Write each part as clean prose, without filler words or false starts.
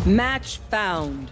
Match found.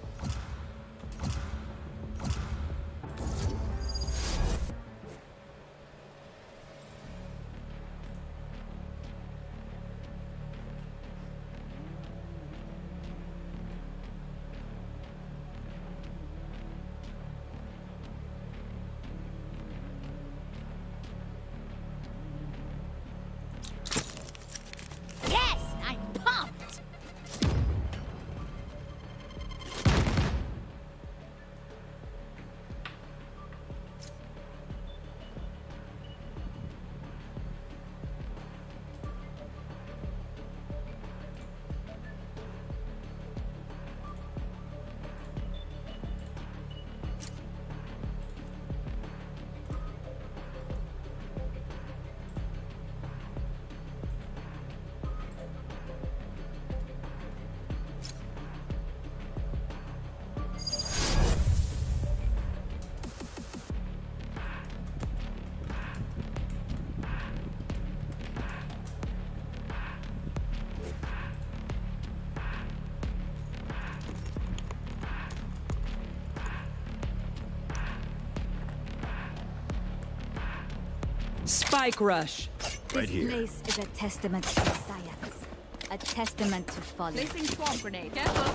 Spike rush. Right This here. place is a testament to science. A testament to folly. Placing swamp grenade. Careful.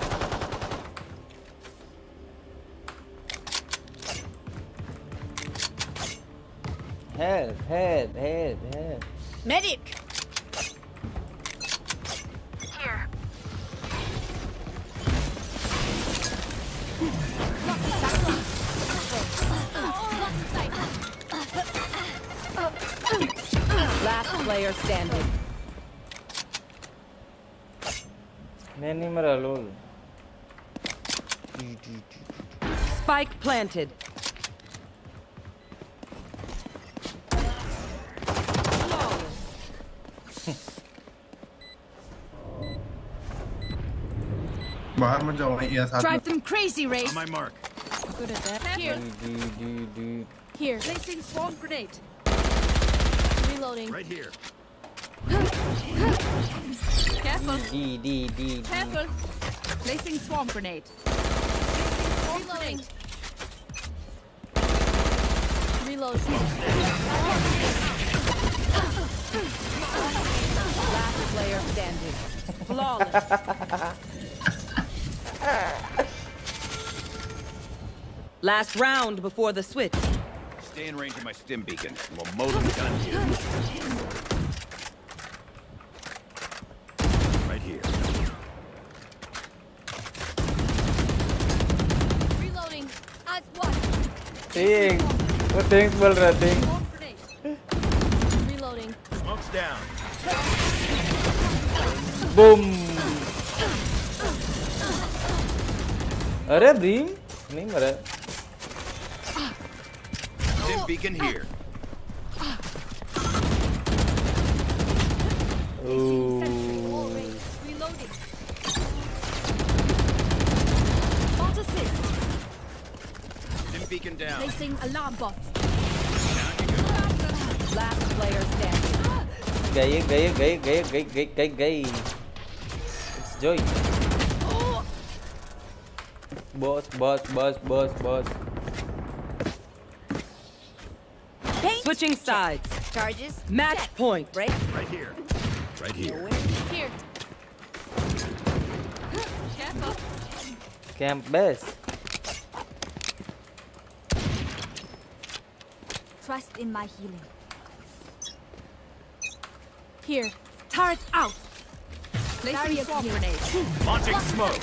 Help. Medic! Here. Last player standing. मैं नहीं मरा लोल. Spike planted. बाहर मत जाओ ये साथ में. Drive them crazy, Race. On my mark. Good at that. Here. Here. Placing swamp grenade. Reloading. Right here. Careful. D. Careful. Placing swamp grenade. Placing swamp grenade. Reload. Last player standing. Flawless. Last round before the switch. Stay in range of my stim beacon. We'll mow them down here. Right here. Reloading. As one. Ting. वो things बोल रहा thing. Swamp grenade. Reloading. Smoke's down. Boom. अरे Brim नहीं मरा. Stim beacon here. Reloading. Bot assist. Stim beacon down. Placing alarm bot. Last player standing. गई. It's Joy. Boss. Switching sides. Charges. Match point. Break. Right here. Right here. Here. Careful. Camp best. Trust in my healing. Here. Turret out. Placing swamp grenade. Launching smoke.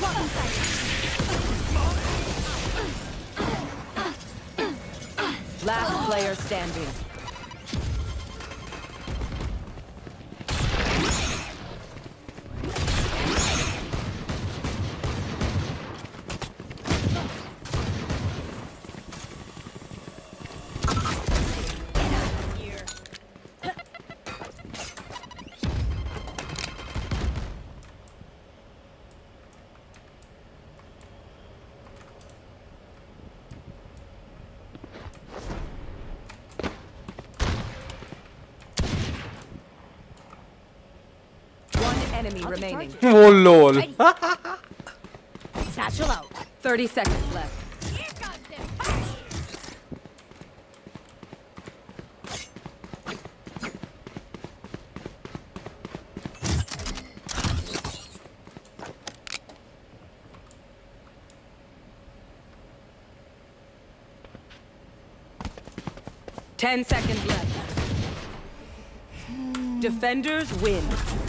Last player standing. Enemy remaining. Oh lol. Satchel out. 30 seconds left. Here comes them. 10 seconds left. Defenders win.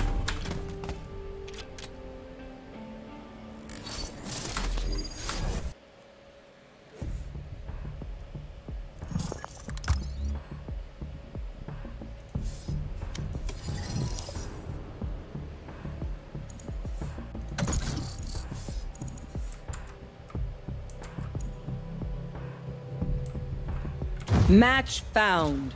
Match found.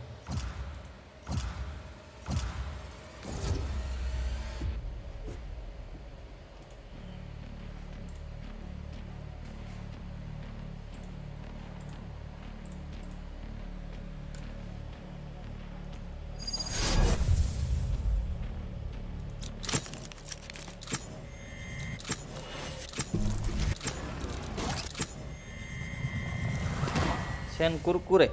Sen kurkure.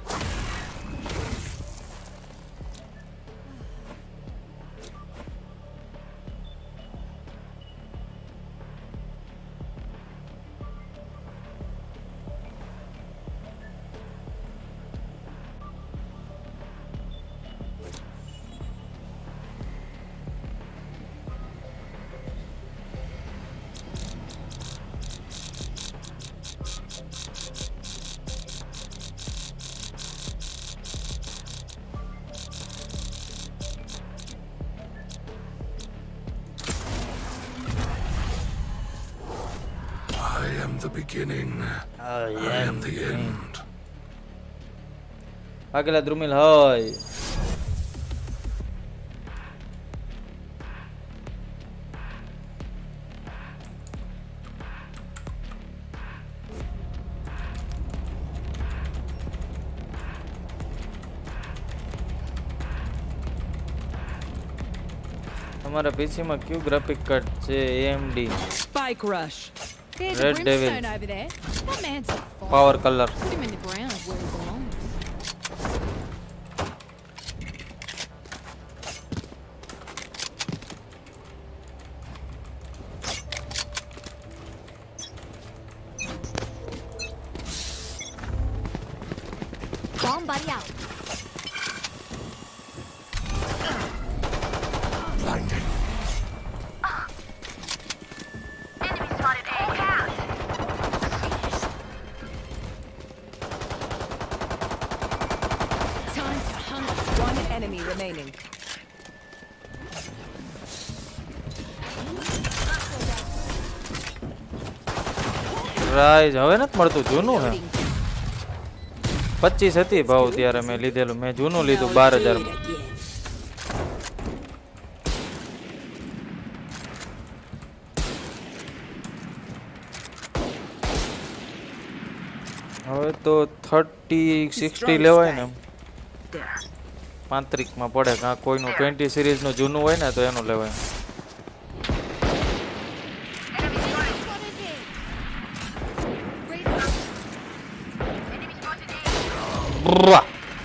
I am the beginning. I am the end. Agela Drumil hoy. हमारा PC में क्यों graphic card છે AMD Spike rush. There's Red a Devil. brimstone over there. That man's a fool. power color Put him in the ground where he belongs. Bomb buddy out. Blinding. Time to hunt. One enemy remaining. Raze હવે નથી મળતું જૂનું હે 25 હતી ભાવ ત્યારે મેં લીધેલું મેં જૂનું લીધું 12000 માં હવે તો 30 60 લેવાય ને 35 માં પડે કાં કોઈનું 20 સિરીઝ નું જૂનું હોય ને તો એનું લેવાય Brrrah.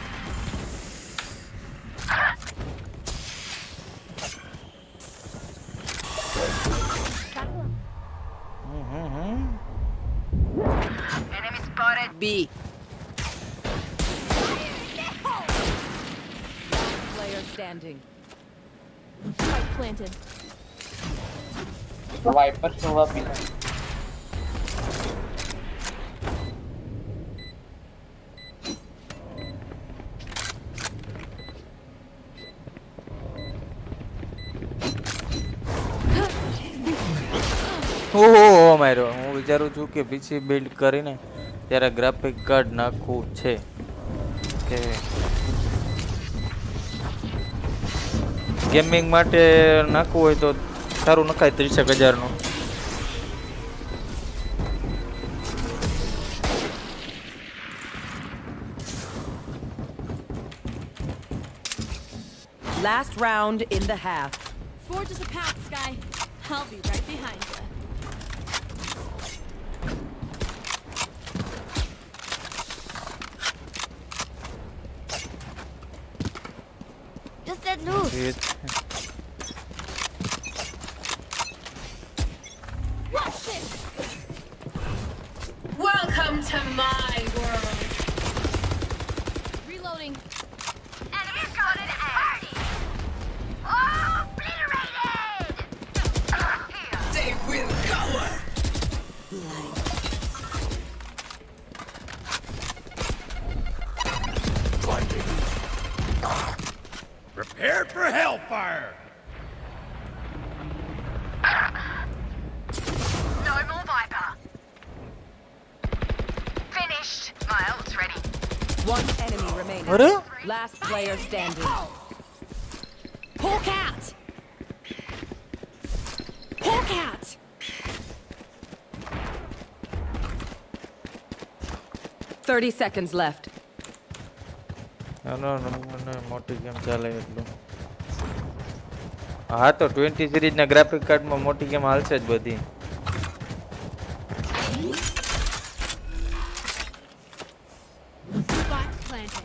B. Player standing. Spike planted. Viper Sova मिला ઓહો મારો હું વિચારું છું કે PC બિલ્ડ કરીને ત્યારે ગ્રાફિક કાર્ડ નાખવું છે કે ગેમિંગ માટે નાખવું હોય તો સારું નખાય 30000 નું Last round in the half. Forge us a path, Sky. I'll be right behind you. ये Welcome to my world. Reloading. Enemies got an party. Obliterated. They will cover. Prepare for hellfire! No more Viper. Finished. My ult's ready. One enemy remaining. अरे Last player standing. Hawk out. Hawk out. 30 seconds left. no મોટી game ચાલે એટલું હા તો 20 series ના graphic card માં મોટી game હાલશે જ બધી Spike planted.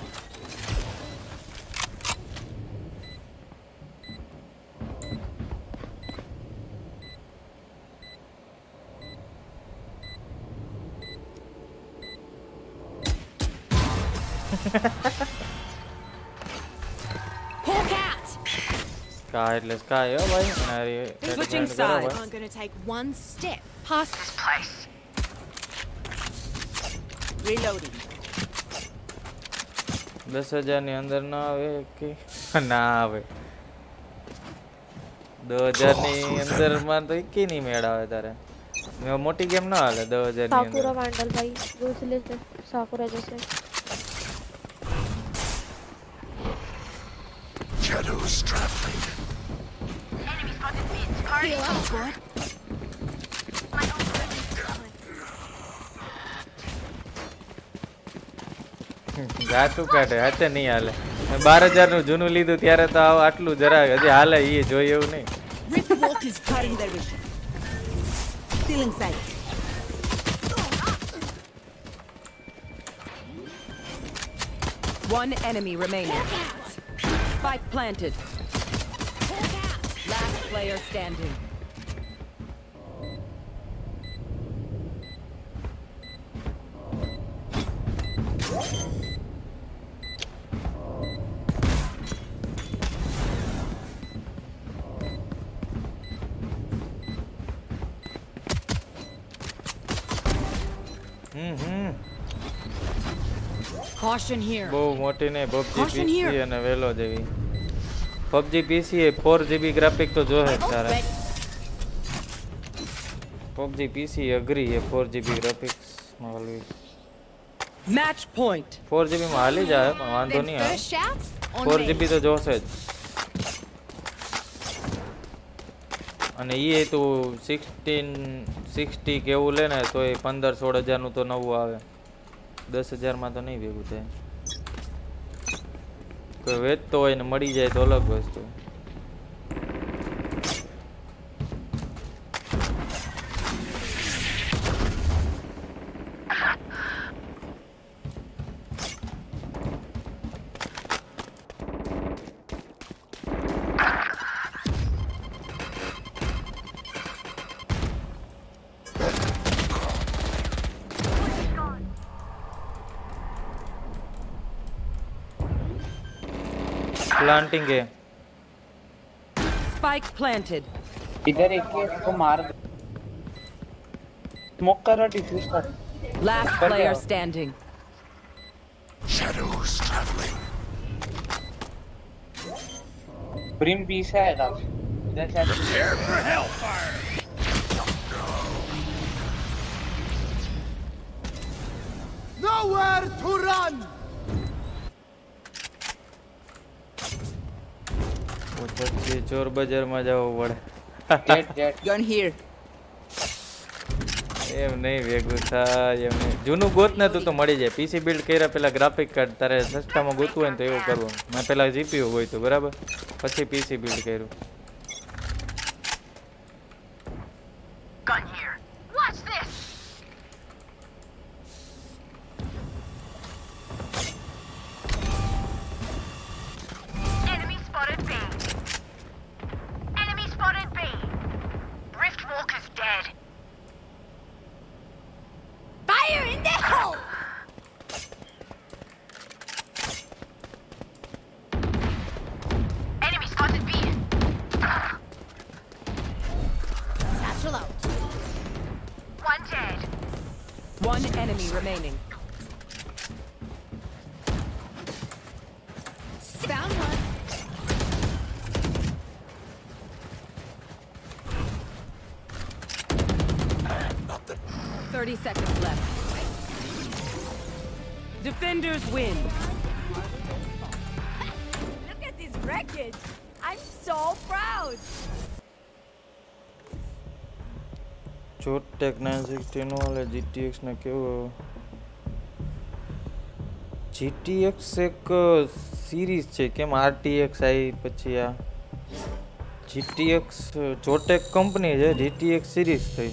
Hawk out. Skye એટલે સ્કાય હો ભાઈ Switching sides. I'm gonna take one step past This place. Reloading. 10,000 ની અંદર ના આવે કે ના આવે 10,000 ની અંદર માં તો એકી નહીં મેળ આવે તારે મોટી ગેમ ના હાલે 10,000 ની साकुरा અંદર वैंडल भाई दूसरे से साकुरा जैसे Shadows traveling. Enemy spotted mid. Party. Heal up, squad. My ult's ready. ગાટું કાઢે હાથે નહીં હાલે 12,000 નું જૂનું લીધું ત્યારે તો આટલું જરા હજી હાલે એ જોઈ એવું નહીં Rift walkers cutting their vision. Still in sight. One enemy remaining. Spike planted. Last player standing. Caution here. બહુ મોટી નહીં PUBG Caution here. PC અને વેલો જેવી PUBG PC એ 4GB ગ્રાફિક તો જોહે જ તારે PUBG PC અઘરી એ 4GB ગ્રાફિક્સ માં હાલવી Match point. 4GB માં હાલી જાય પણ વાંધો Then નહીં આવે first shout on 4GB તો જોશે જ અને એ તું 1660 કેવું લે ને તો એ 15-16 હજારનું તો નવું આવે 10,000 માં તો નહીં ભેગું થાય કોઈ વેચતો હોય ને મળી જાય તો અલગ વસ્તુ प्लांटिंग है Spike planted. इधर एक ही इसको मार दो स्मोक करो डिफ्यूज कर Last player standing. Shadows traveling. Brim piece है इधर शायद Prepare for hellfire! Nowhere to run! પછી ચોર બજારમાં જવું પડે जेट जेट Gun here. એમ નહીં ભેગું થાય એમ નહીં જૂનું ગોત ને તું તો મળી જાય પીસી બિલ્ડ કર્યા પેલા ગ્રાફિક કાર્ડ તારે સસ્તામાં ગોતવું હોય ને તો એવું કરવું મેં પેલા જીપીયુ હોય તો બરાબર પછી પીસી બિલ્ડ કર્યું Gun here. Watch this. Enemy spotted B. One enemy remaining. Found one. 30 seconds left. Defenders win. Look at this wreckage. I'm so proud. Zotac 960 નો હાલે GTX ને કેવો GTX એક સિરીઝ છે કેમ RTX આવી પછી આ GTX ચોટેક કંપની છે GTX સિરીઝ થઈ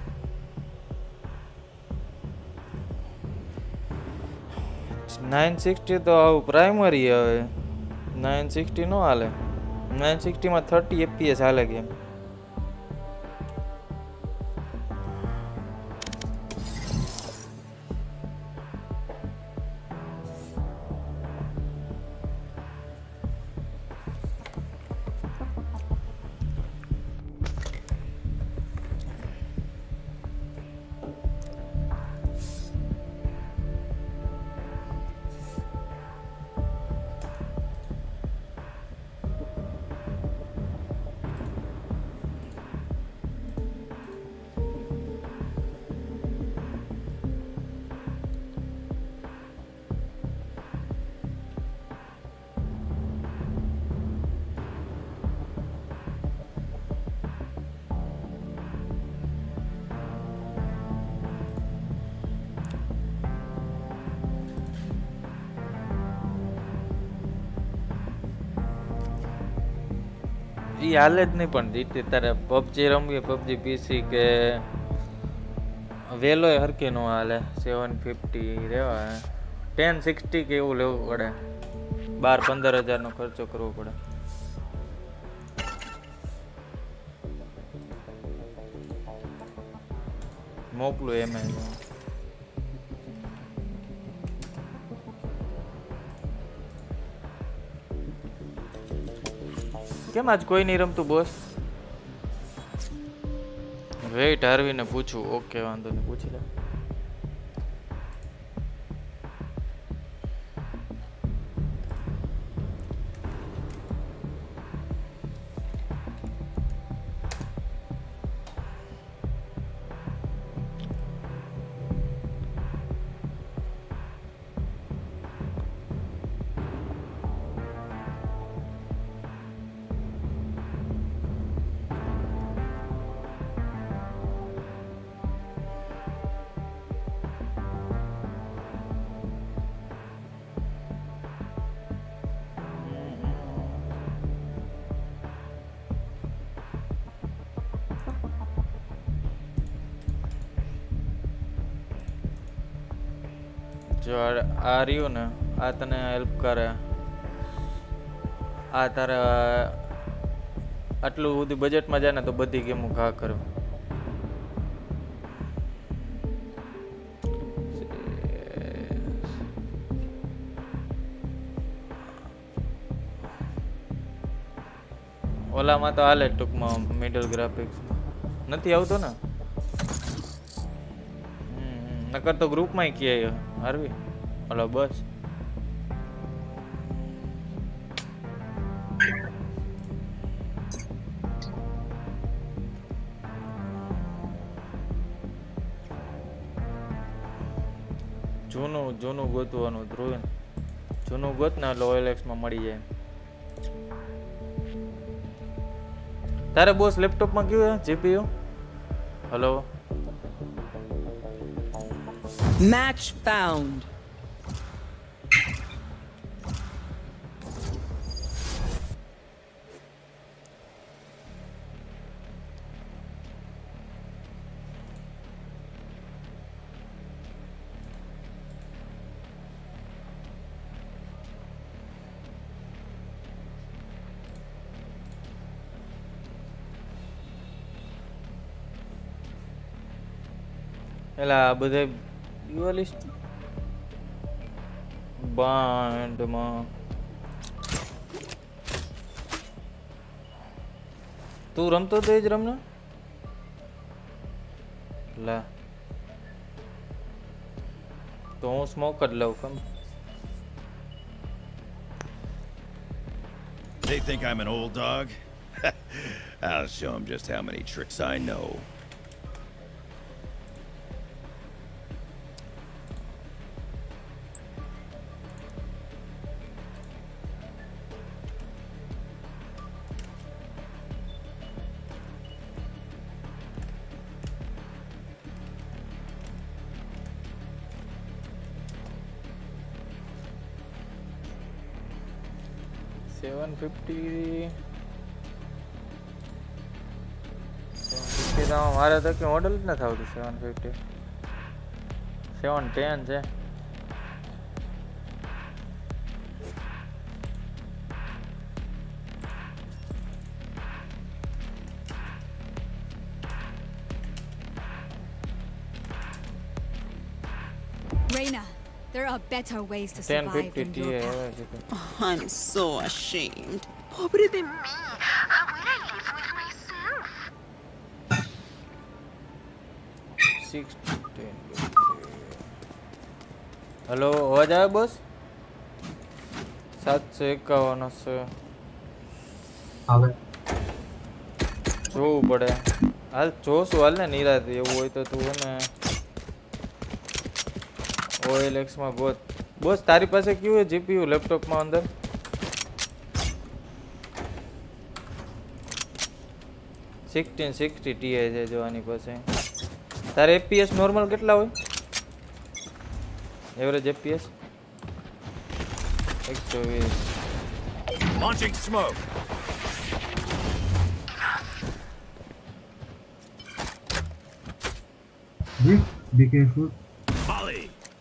960 તો આવું પ્રાઇમરી આવે 960 નો હાલે 960 માં 30 FPS હાલે ગેમ ઈ હાલે જ નહીં પણ જીતે તારે પબજી રમવી પબજી પીસી કે વેલોય હરકે નો હાલે 750 રેવા 1060 કે એવું લેવું પડે 12-15 હજાર નો ખર્ચો કરવો પડે મોકલું એમ કેમ આજ કોઈ નહીં રમતું બોસ વેઇટ હાર્વીને પૂછું ઓકે વાંધો નહીં પૂછી લે જો આ રહ્યું ને આ તને હેલ્પ કરે આ તારે આટલું બધું બજેટમાં જાય ને તો બધી ગેમો ઘા કરે ઓલામાં તો હાલે ટૂંકમાં મિડલ ગ્રાફિક્સ નથી આવતો ને નકર તો ગ્રુપમાં કહે હારવી હલો બસ જૂનું ગોતવાનું ધ્રુવ જૂનું ગોત ને એટલે OLX માં મળી જાય તારે બોસ લેપટોપમાં કયું GPU હલો Match found. એલા બધે dualist બાન્ડમાં તું રમતો તો જ રમના લા તો હું સ્મોક જ લઉં કમ. They think I'm an old dog? I'll show them just how many tricks I know. મારે તો કે મોડલ જ નથી આવતું 750 710 છે. Reina, there are better ways to survive than 1050 your Ti path. है. I'm so ashamed. Pobre de mí. How will I live with myself? 610. Hello અવાજ આવે બોસ? 751 હશે. આવે જોવું પડે. હાલ જોશું હાલ ને નિરાત એવું હોય તો તું હે ને OLX માં ગોત. બોસ તારી પાસે કયું હે GPU લેપટોપ માં અંદર? 1660 Ti છે જો આની પાસે. તારે FPS નોર્મલ કેટલા હોય? Average FPS 120. Launching smoke. Be careful. Molly.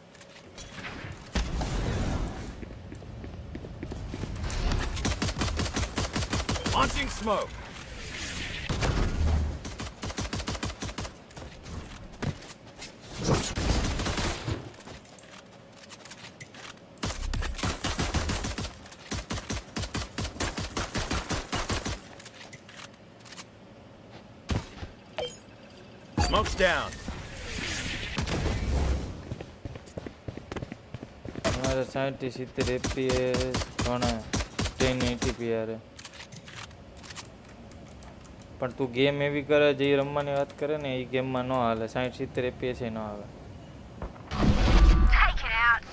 Launching smoke. Smoke's down. हमारा 60-70 FPS ઘણા 1080p યારે. પણ તું ગેમ એવી કરે જે રમવાની વાત કરે ને એ ગેમમાં ન હાલે. 60-70 FPS એ ન આવે. Take it out.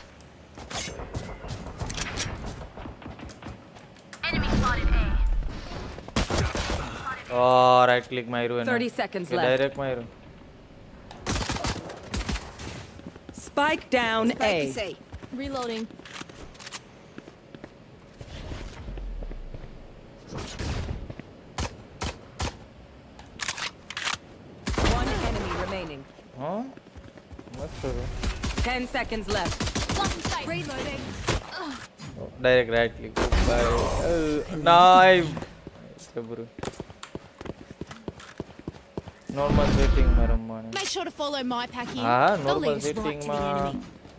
Enemy spotted A. Right click માર્યું એને. 30 seconds left. ડાયરેક્ટ માર્યું. Spike down A. Reloading. One enemy remaining. હા મસ્ત છે. 10 seconds left. Reloading. Direct right click knife જબરું. નોર્મલ સેટિંગમાં રમવાની. Make sure to follow my pack in. હા They'll normal lead us right to the સેટિંગમાં enemy.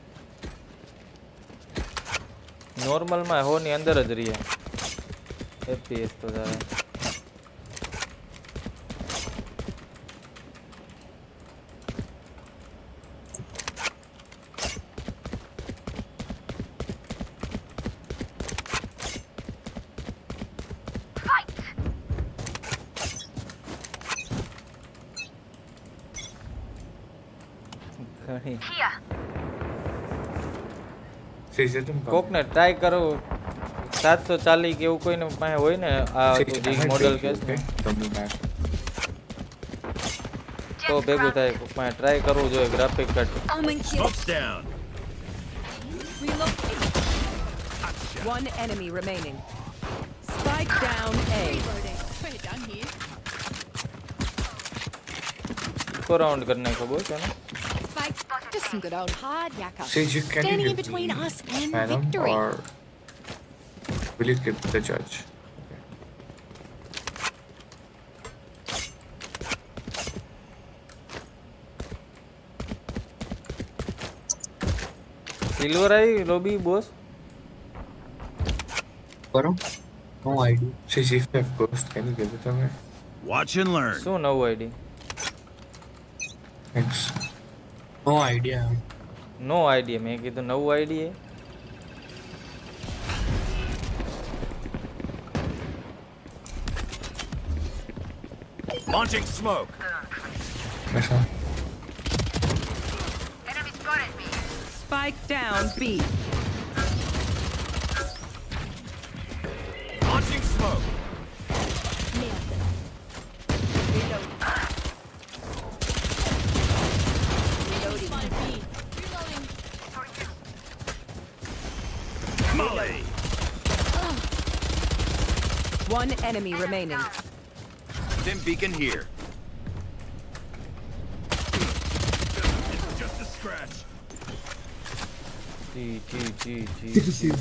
નોર્મલમાં 100 ની અંદર જ રહીએ. FPS તો તારે Fight. ઘણી Here. કોકને ટ્રાય કરો 740 કે એવું કોઈને પાસે હોય ને આ જીગ મોડલ કેસ ને તો ભેગું થાય. કોક પાસે ટ્રાય કરવું જોઈએ graphic card. Smoke's down. One enemy remaining. Spike down A. We're done here. Eco round કરને ખબર છે ને. Just some good old hard yakka. Sage, can you Standing in give between me us and Phantom, victory. or will it give the judge? Silver I lobby boss કરો. No idea. Sage, if you have ghost, can you give it to me? Watch and learn. શું નવું ID? Thanks. No idea. No ID मैं कीधु नवु ID है Launching smoke. Enemy spotted me. Spike down B. Launching smoke. Molly. One enemy remaining. Stim beacon here. It's just a scratch. G.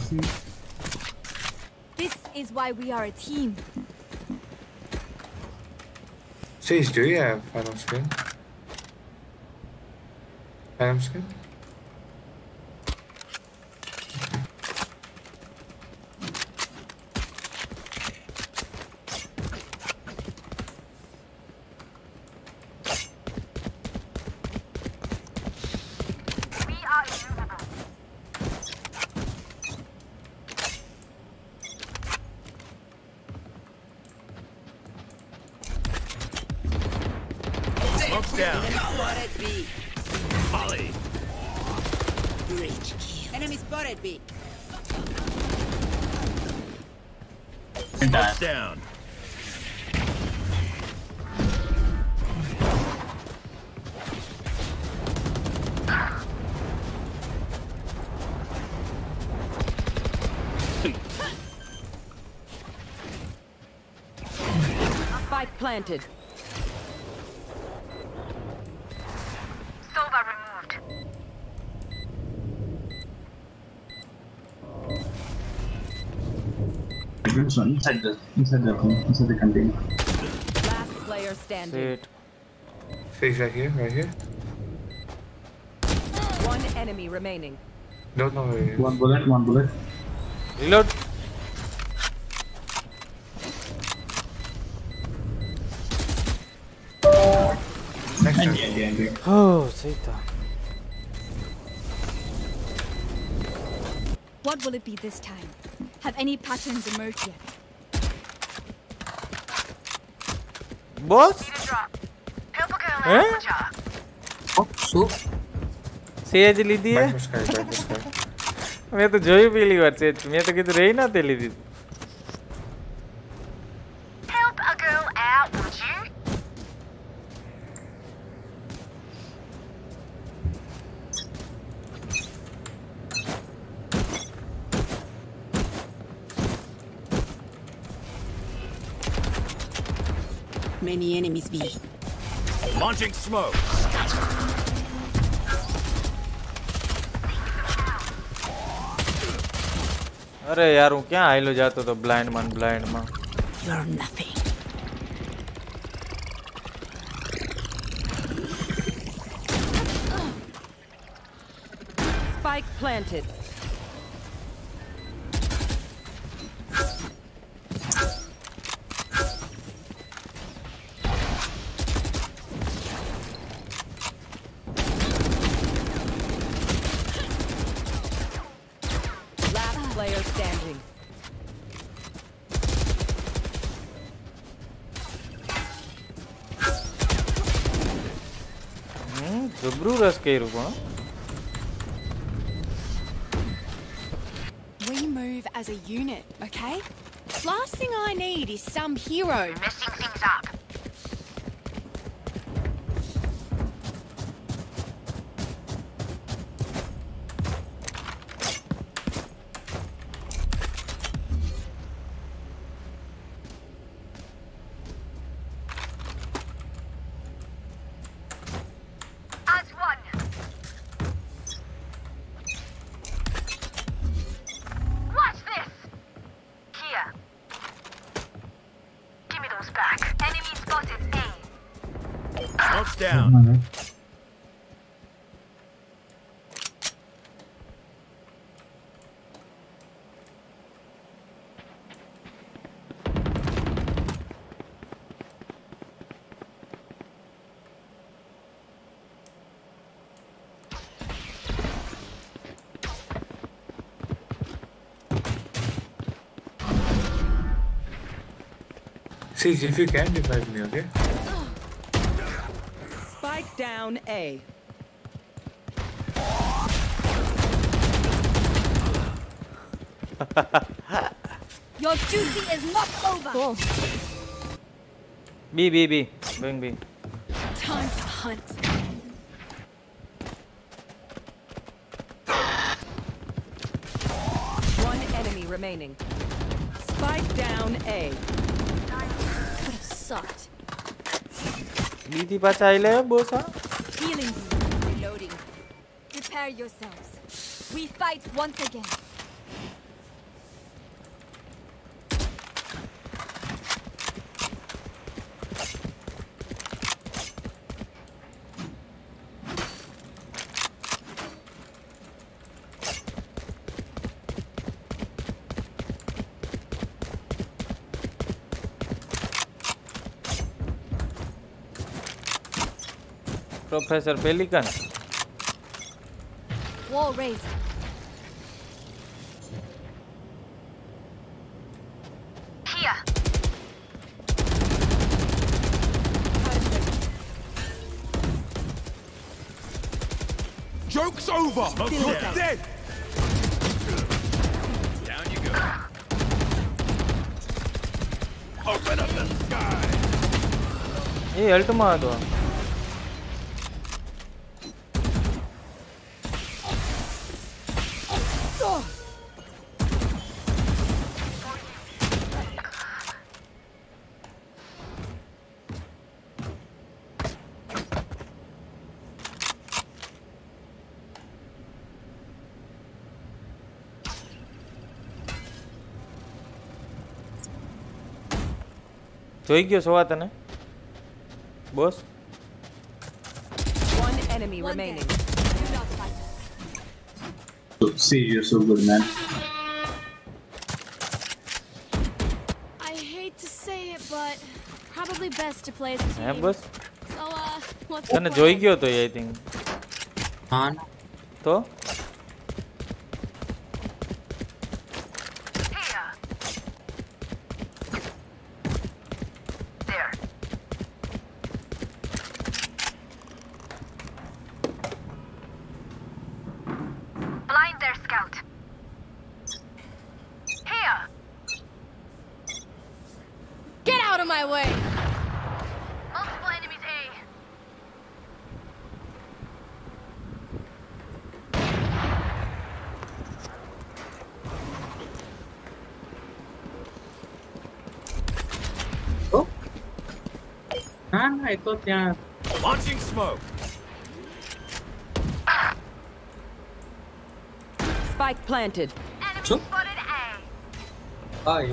This is why we are a team. Sage, do you have Phantom Skin? Phantom Skin? Smoke's down. Spotted B. Molly. Great kill. Enemy spotted B. Smoke's down. Spike planted. Sova removed. Inside the container. Last player standing. Shit. Sage right here. One enemy remaining. Don't know where he is. One bullet. Reload. Next one. Oh, सही था. What will it be this time? Have any patterns emerged yet? Boss? Need a drop. Help a girl Huh? out with a job. Oh, so સેજ લીધી હે? Back to sky. મેં તો જોયું પેલી વાર સેજ. મેં તો કીધું રહી ના તે લીધી. Help a girl out, would you? Many enemies B. Launching smoke. અરે યાર હું ક્યાં આયલો જાતો તો બ્લાઇન્ડ માં. You're nothing. Spike planted. Last player standing. જબરું રસ કર્યું પણ. We move as a unit, okay? Last thing I need is some hero. Messing things up. As one. Watch this. Here. Give me those back. Enemy spotted A. Smoke's down. See, if you can revive me, okay? Spike down A. Your duty is not over. Cool. B. Going B. Time to hunt. One enemy remaining. Spike down A. Could have sucked. B થી પાછા આઈલે boss આ Healing you. Reloading. Prepare yourselves. We fight once again. Professor pelican Wall raised. Here. Joke's over! You're dead! Down you go. Open up the sky! એ અલ્ટમાં હતો જોઈ ગયો Sova તને boss One enemy remaining. Do not fight us. See, you're so good, man. I hate to say it, but probably best to play as a હે team. Boss So, what's તને જોઈ ગયો તો આઈ થિંક हाँ તો Here. There. Blind their scout. Here. Get out of my way! Multiple enemies A. हाँ ना एक तो क्या Launching smoke. Spike planted. Enemy Sure. spotted A. हाय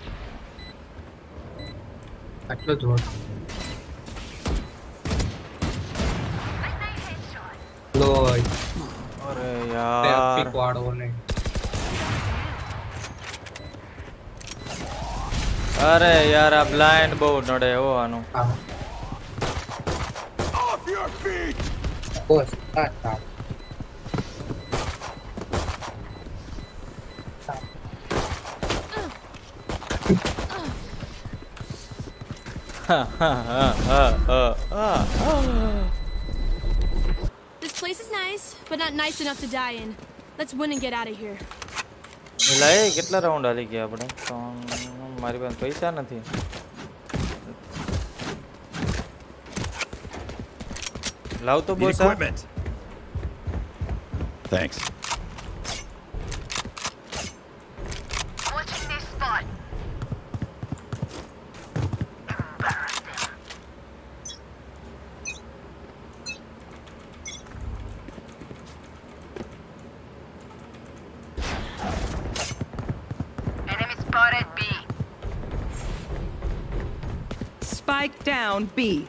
आटलो जोर I say headshot. लो અરે पे યાર आपकी क्वाड होने અરે યાર આ બ્લાઇન્ડ બહુ નડે હો આનું हाँ Off your feet! बस आता This place is nice, but not nice enough to die in. Let's win and get out of here. એલા એ કેટલા રાઉન્ડ હાલી ગયા આપણે મારી પાસે પૈસા નથી લાવ તો Need boss equipment. Thanks. Watching this spot. Embarrassing. Enemy spotted B. Spike down B.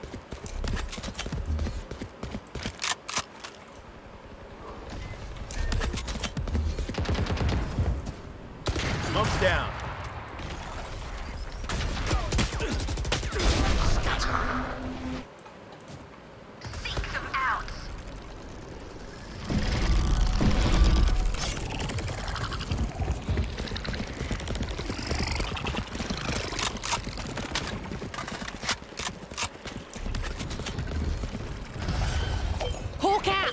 Smoke's down. Seek some outs.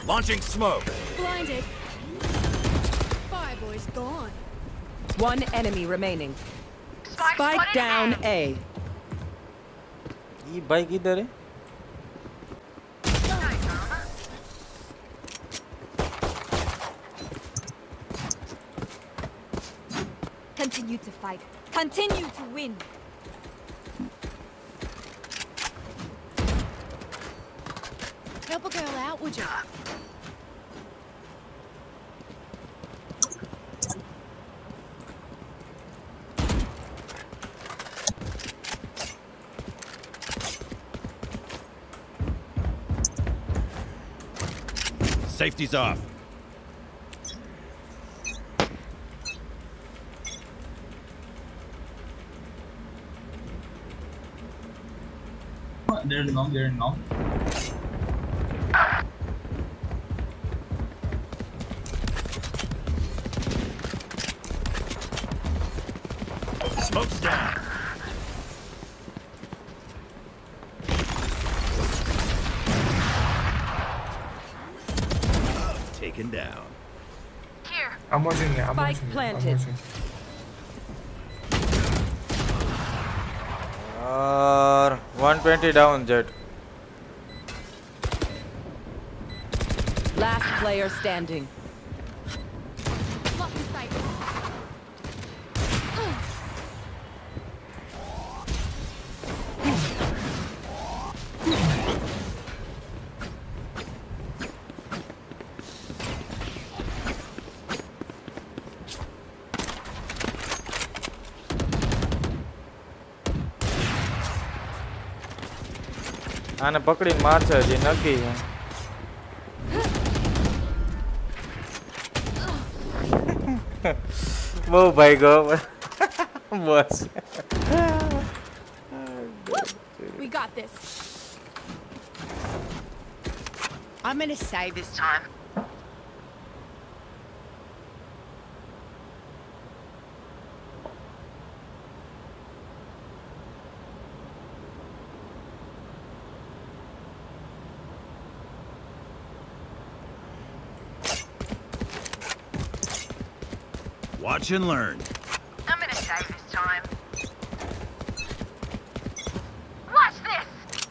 Launching smoke. Blinded. Fireboy's gone. One enemy remaining. Spike down A. ये भाई किधर है? Continue to fight. Continue to win. Help a girl out, would ya? Safety's off. They're long. Smoke's down. Taken down. Here. I'm watching it. Spike planted. और 120 down Jet. Last player standing. Lock in sight. આને પકડીને મારશે હજી નક્કી છે. બહુ ભાઈ ગયો બસ. We got this. I'm gonna save this time. Watch and learn. I'm gonna save this time. Watch this!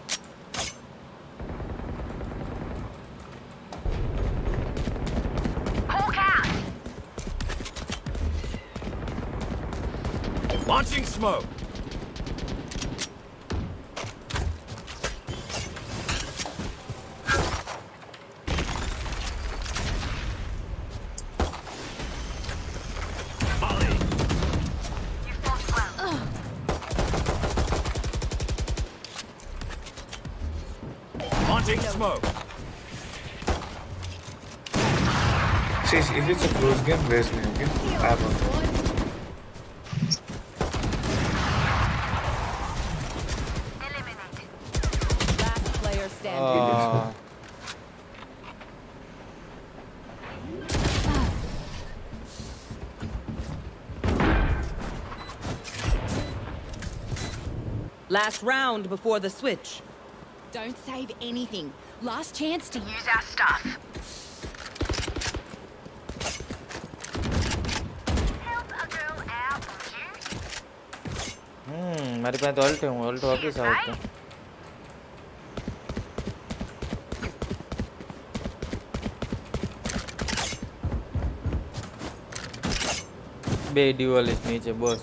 Hawk out! Launching smoke. Smoke. See, if it's a close game, raise me, okay? I have one. Last player standing. Last round before the switch. Don't save anything. Last chance to Use our stuff. Help a girl out, would you? મારી પાસે તો Alt હું Alt વાપીશ આ વખતે. બે duelist નીચે boss.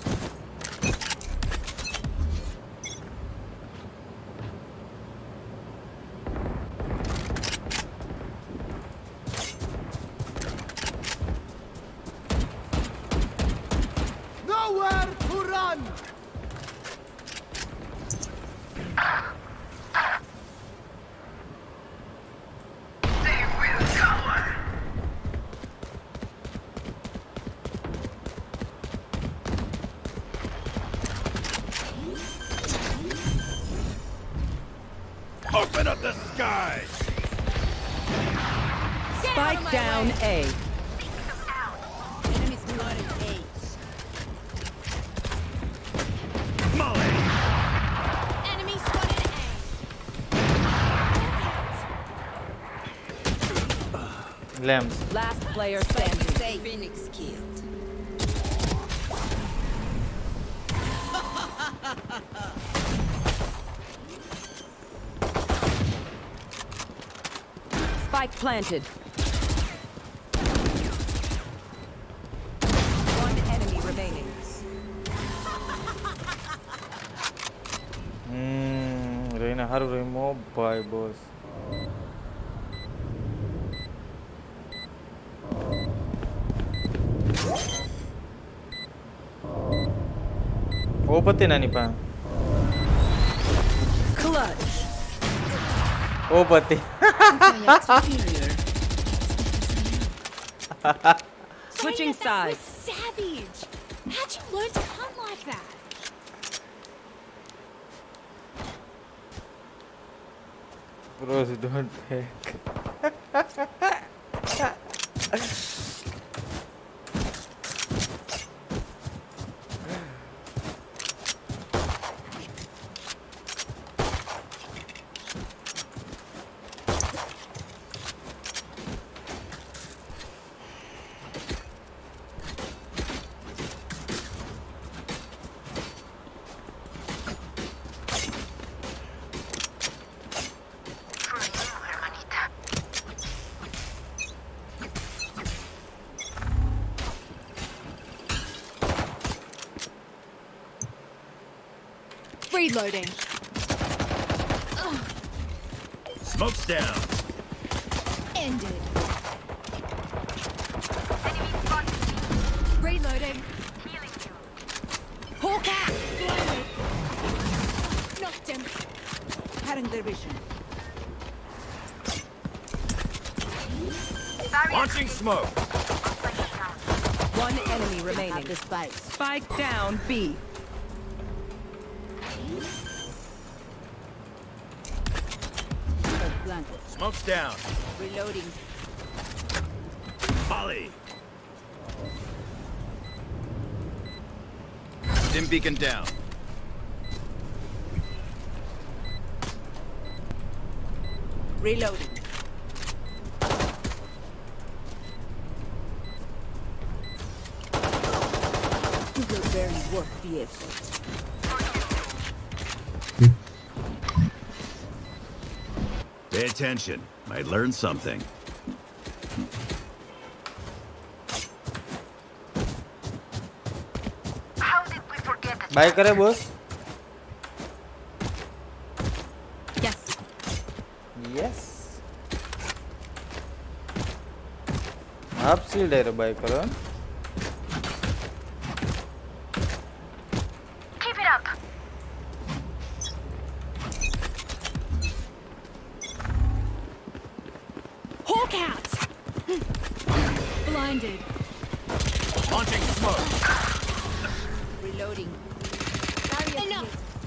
Open up the skies! Spike down A. Enemy spotted A. Molly! Enemy spotted A. Lamps. Last player standing. Phoenix killed. Spike planted. One enemy remaining. Reina haru remove by boss. Opati nani pa. Clutch. Opati. Switching sides. Savage. How'd you learn to hunt like that? Bros, don't take. Reloading. Smoke's down. Ended. Reloading. Hawk out. Blinded. Knocked him. Cutting their vision. Launching smoke. One enemy remaining. Have the spike. Spike down B. Planted. Smoke's down. Reloading. Molly. Dim beacon down. Reloading. You were very worth the effort. Pay attention. Might learn something. How did we forget that? Bye करे boss. Yes. Yes. आप shield है buy करो. Keep it up. Hawk out. Blinded. Launching smoke. Reloading. Enough.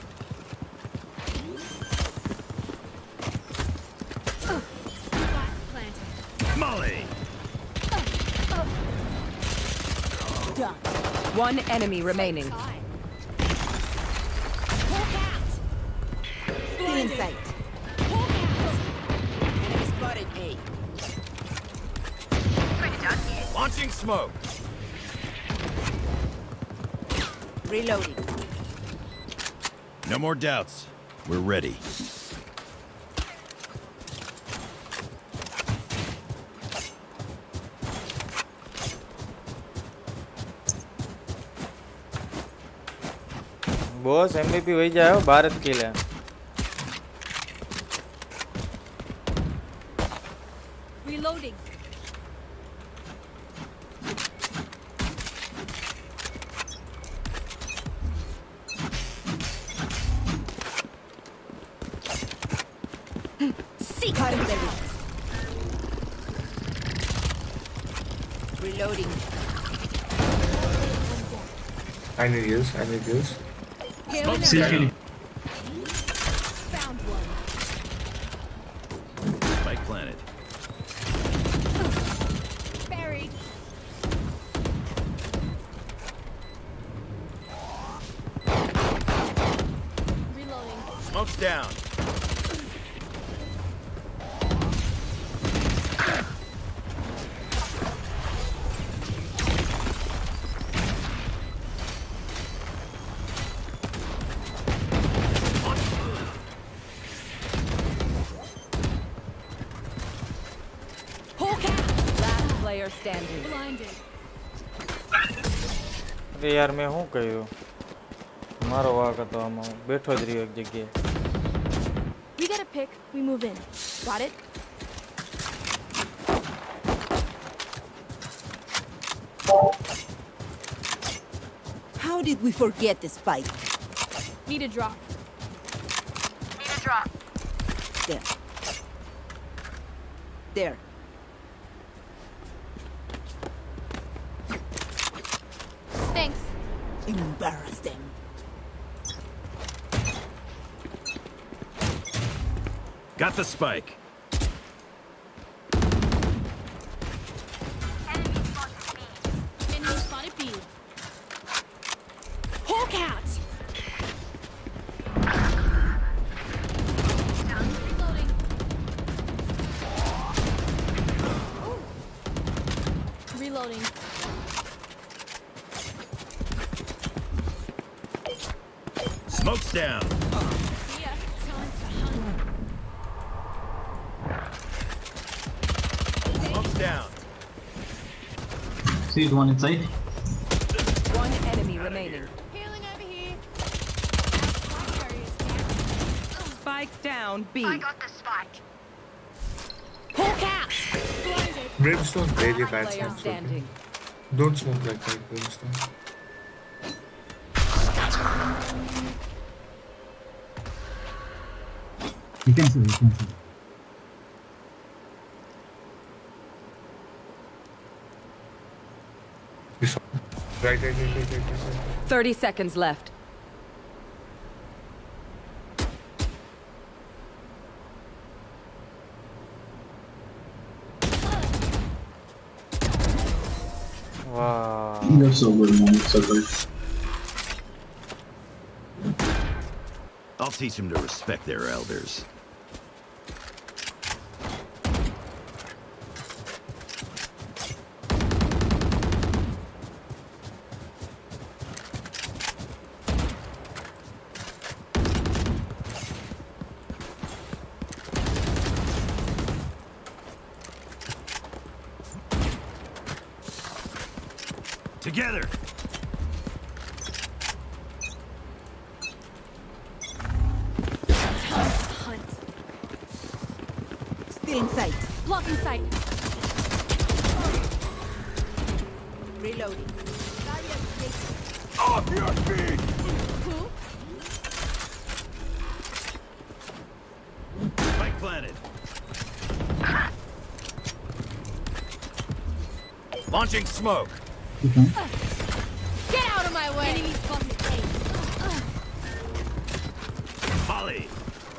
Spike planted. Molly. Done. One enemy remaining. Hawk out. Still in sight. Hawk out. Enemy spotted A. Pretty done here. Launching smoke. Reloading. No more doubts. We're ready. Boss MVP वही जाओ भारत के लिए. Reloading. Cutting their vision. Reloading. I need heals. I need heals. Smoke's CT. down. Found one. Spike planted. Buried. Reloading. Smoke's down. player standing. Blinded. અરે યાર મેં શું કર્યું? મારો વાક હતો આમાં. બેઠો જ રહ્યો એક જગ્યાએ. We get a pick, we move in. Got it? How did we forget the spike? Need a drop. Need a drop. There. There. Thanks. Embarrass them. Got the spike. Enemy spotted B. Hawk out! Reloading. Reloading. Smoke's down. Yeah, time to hunt. Smoke's down. See one inside. One enemy remaining. Healing over here. Spike down B. I got the spike. Hawk out! Blinded. Brimstone, very bad Player sounds. standing. Don't smoke like that, Brimstone. You can see, you can see. Right. 30 seconds left. Wow. You're so good, man. So good. I'll teach them to respect their elders. Together. Hunt. Still in sight. Blocking sight. Reloading. Off your feet! Who? Spike planted. Launching smoke. Get out of my way! Enemy spotted Molly.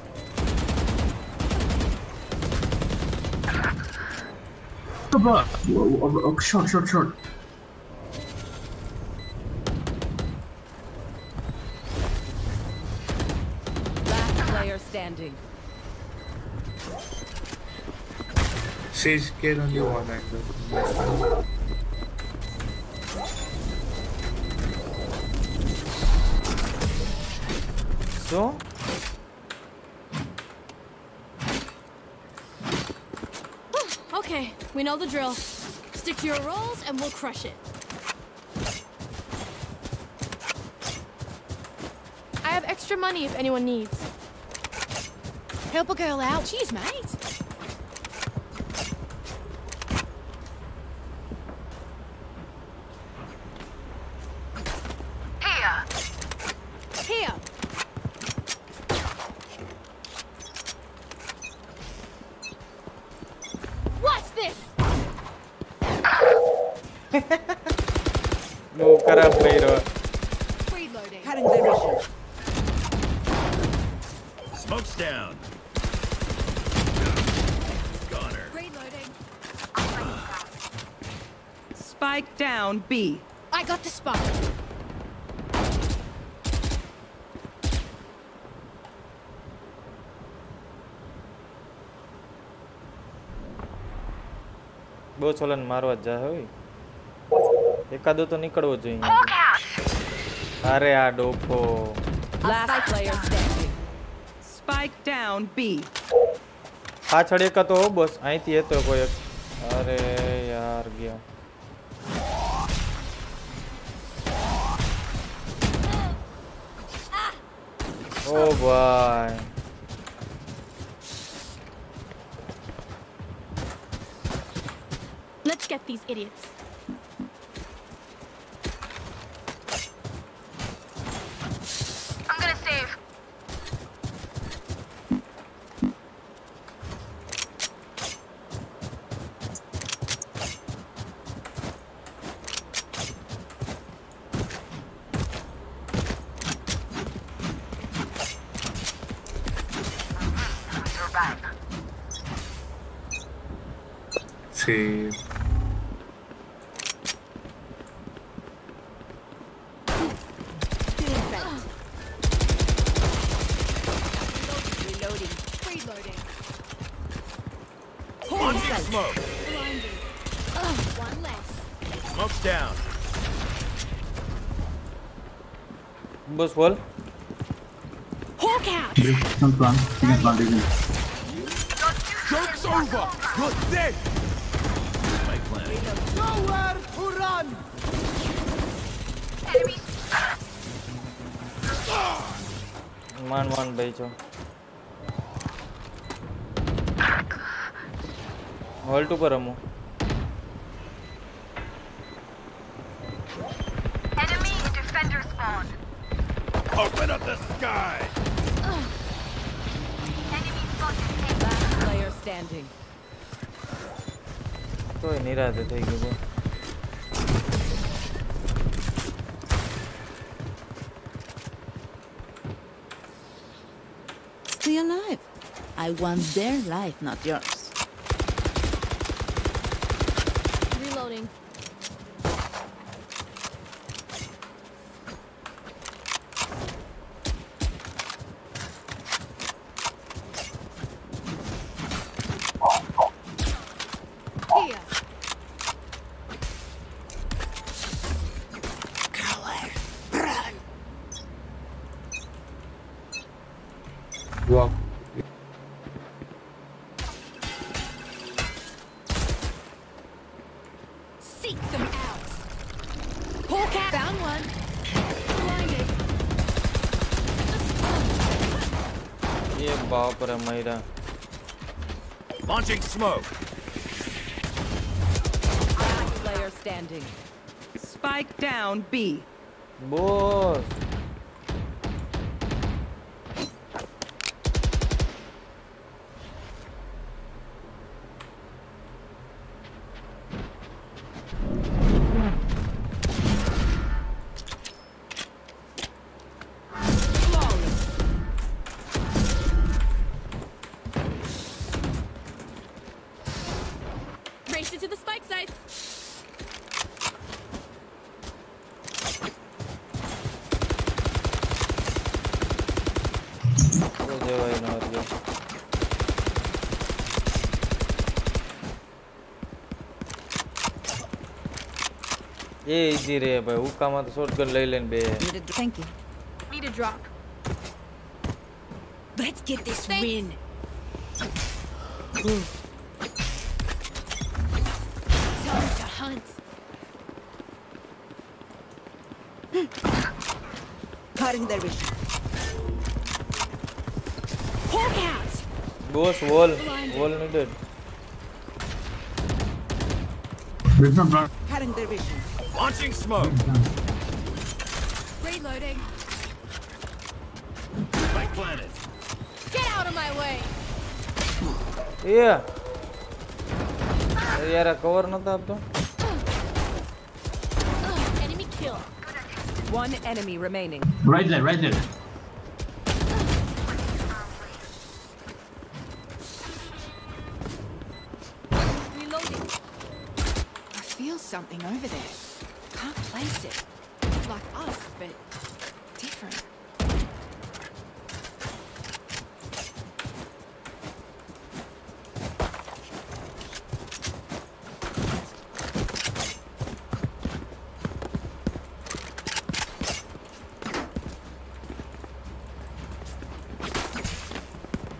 Short. Last player standing. Sage, get on your one angle. So? Okay, we know the drill. Stick to your roles and we'll crush it. I have extra money if anyone needs. Help a girl out. Cheers, mate. Here. Watch this. બહુ ખરાબ કર્યો. Reloading. Cutting the vision. Smoke's down. Goner. Reloading. Spike down B. I got the spot. બહુ છોલાને મારવા જ જાય હોય. એકાદો તો નીકળવો જોઈએ. અરે આ ડોફો. Last player standing. Spike down B. પાછળ એક હતો બસ અહીંથી હતો કોઈ એક. અરે યાર यार गया ओ भाई Let's get these idiots. I'm gonna save. Save. Reloading. Reloading. Launching smoke. Blinded. One less. Smoke's down. बस wall Hawk out. Break some plan. Finish plantation. Joke's over. You're dead. My plan. Nowhere to run. मान मान भाई चो hold पर हमू Enemy defender spawn. Open up the sky. Enemy spotted. Last player standing. तो ही नहीं रहते थे कि वो Stay alive. I want their life, not yours. Reloading. Here. Walk. Seek them out. Hawk out. Found one. Blinded. ये बाप रे मेरा Launching smoke. Last player standing. Spike down B. Boss Race it to the spike sites. वो जो भाई ना और गया ये इजी रे भाई हुक्का मत शॉटगन ले लेन बे Thank you. Need a drop. Let's get this Thanks. win. Time to hunt. Cutting their vision. Hawk out. Boss wall needed Break some plan. Cutting their vision. Launching smoke. Reloading. Spike planted. Get out of my way. ये यार cover ना था अब तो Enemy kill. One enemy remaining. Right there, right there. Reloading. I feel something over there. Can't place it. Like us, but different.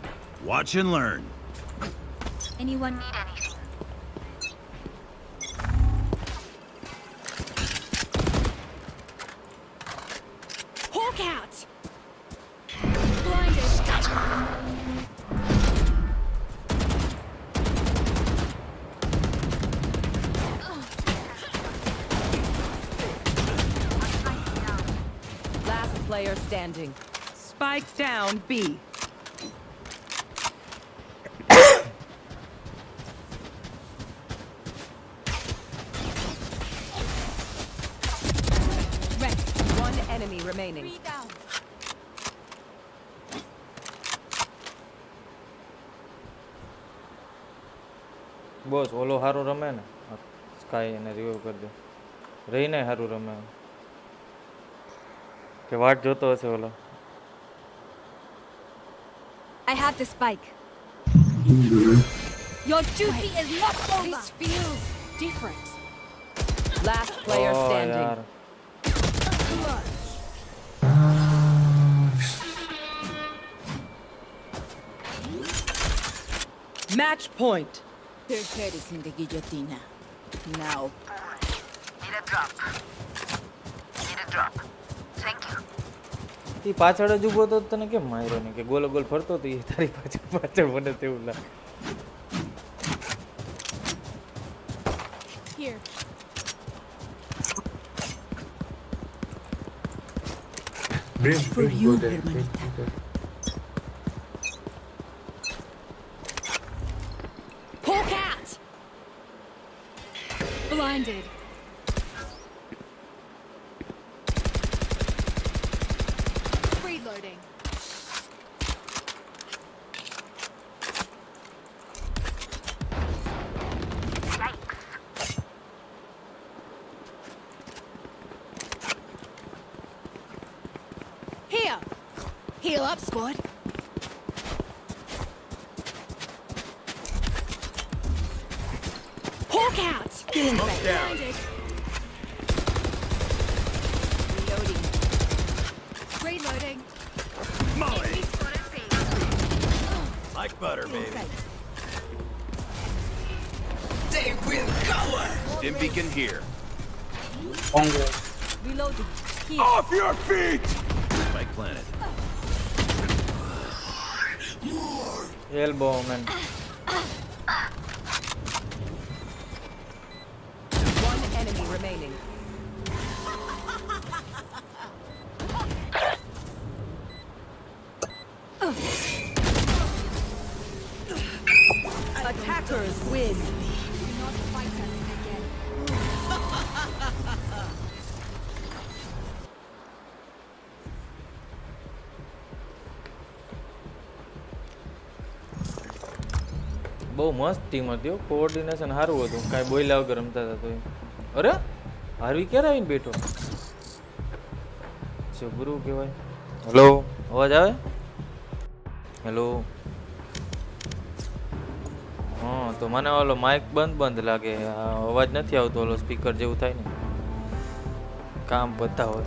Watch and learn. Anyone need anything? player standing. Spike down B. One enemy remaining. Boss ઓલો હારું રમે ને sky એને revive કરી દે રહીને હારું રમે કે વાટ જોતો હશે ઓલો I have the spike. Your duty is not over. This feels different. Last player standing. यार Match point. Their head is in the guillotine. Now. Need a drop. Need a drop. Thank you. એ પાછળ જ ઊભો તો તને કેમ માર્યો ને કે ગોલ ગોલ ફરતો તો એ તારી પાછળ પાછળ મને તેવું લાગે Here. Brim, For Brim, you, go there. hermanita. Go there. Hawk out. Blinded. Reloading. Here. Heal up, squad. Hawk out. Feeling Smoke safe. down. Blinded. Reloading. Reloading. Molly. Like butter, baby. They will cover. Stim beacon here. Pongo. Reloading. Here. Off your feet! Spike planted. elbow man One enemy remaining. Attackers win. Do not fight us again. બહુ મસ્ત team હતી હો coordination સારું હતું કાંઈ બોલ્યા વગર રમતા હતા તો અરે હારવી ક્યારે આવીને બેઠો જબરું કહેવાય હેલો અવાજ આવે હેલો હા તો મને ઓલો માઇક બંધ લાગે અવાજ નથી આવતો ઓલો સ્પીકર જેવું થાય ને કામ બતાવો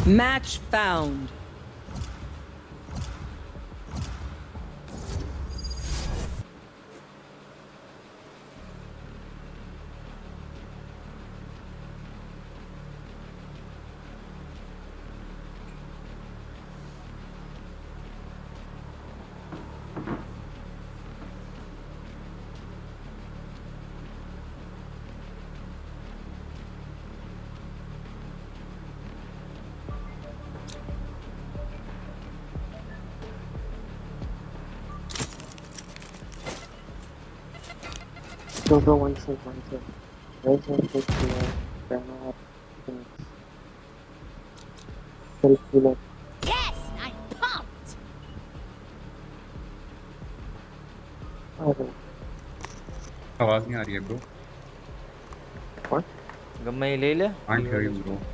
Match found. Go one side. Right side take granite. Self-healer. Yes, I'm pumped. आवाज नहीं आ रही है ब्रो. What? गम्मे ही ले ले. Can't hear you bro.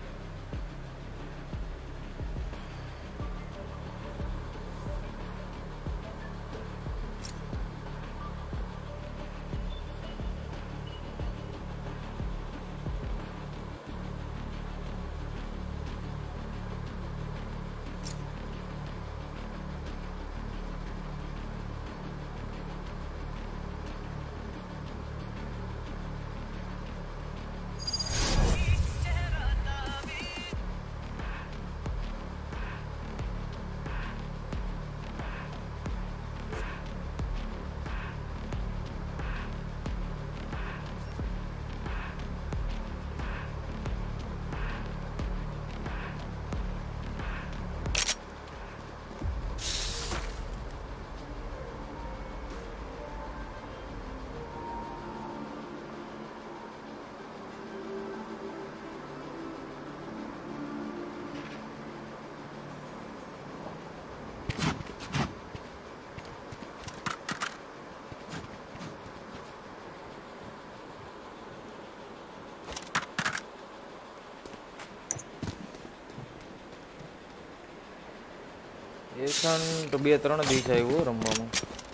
એશન તો 2-3 દિવસ આવ્યો રમવામાં.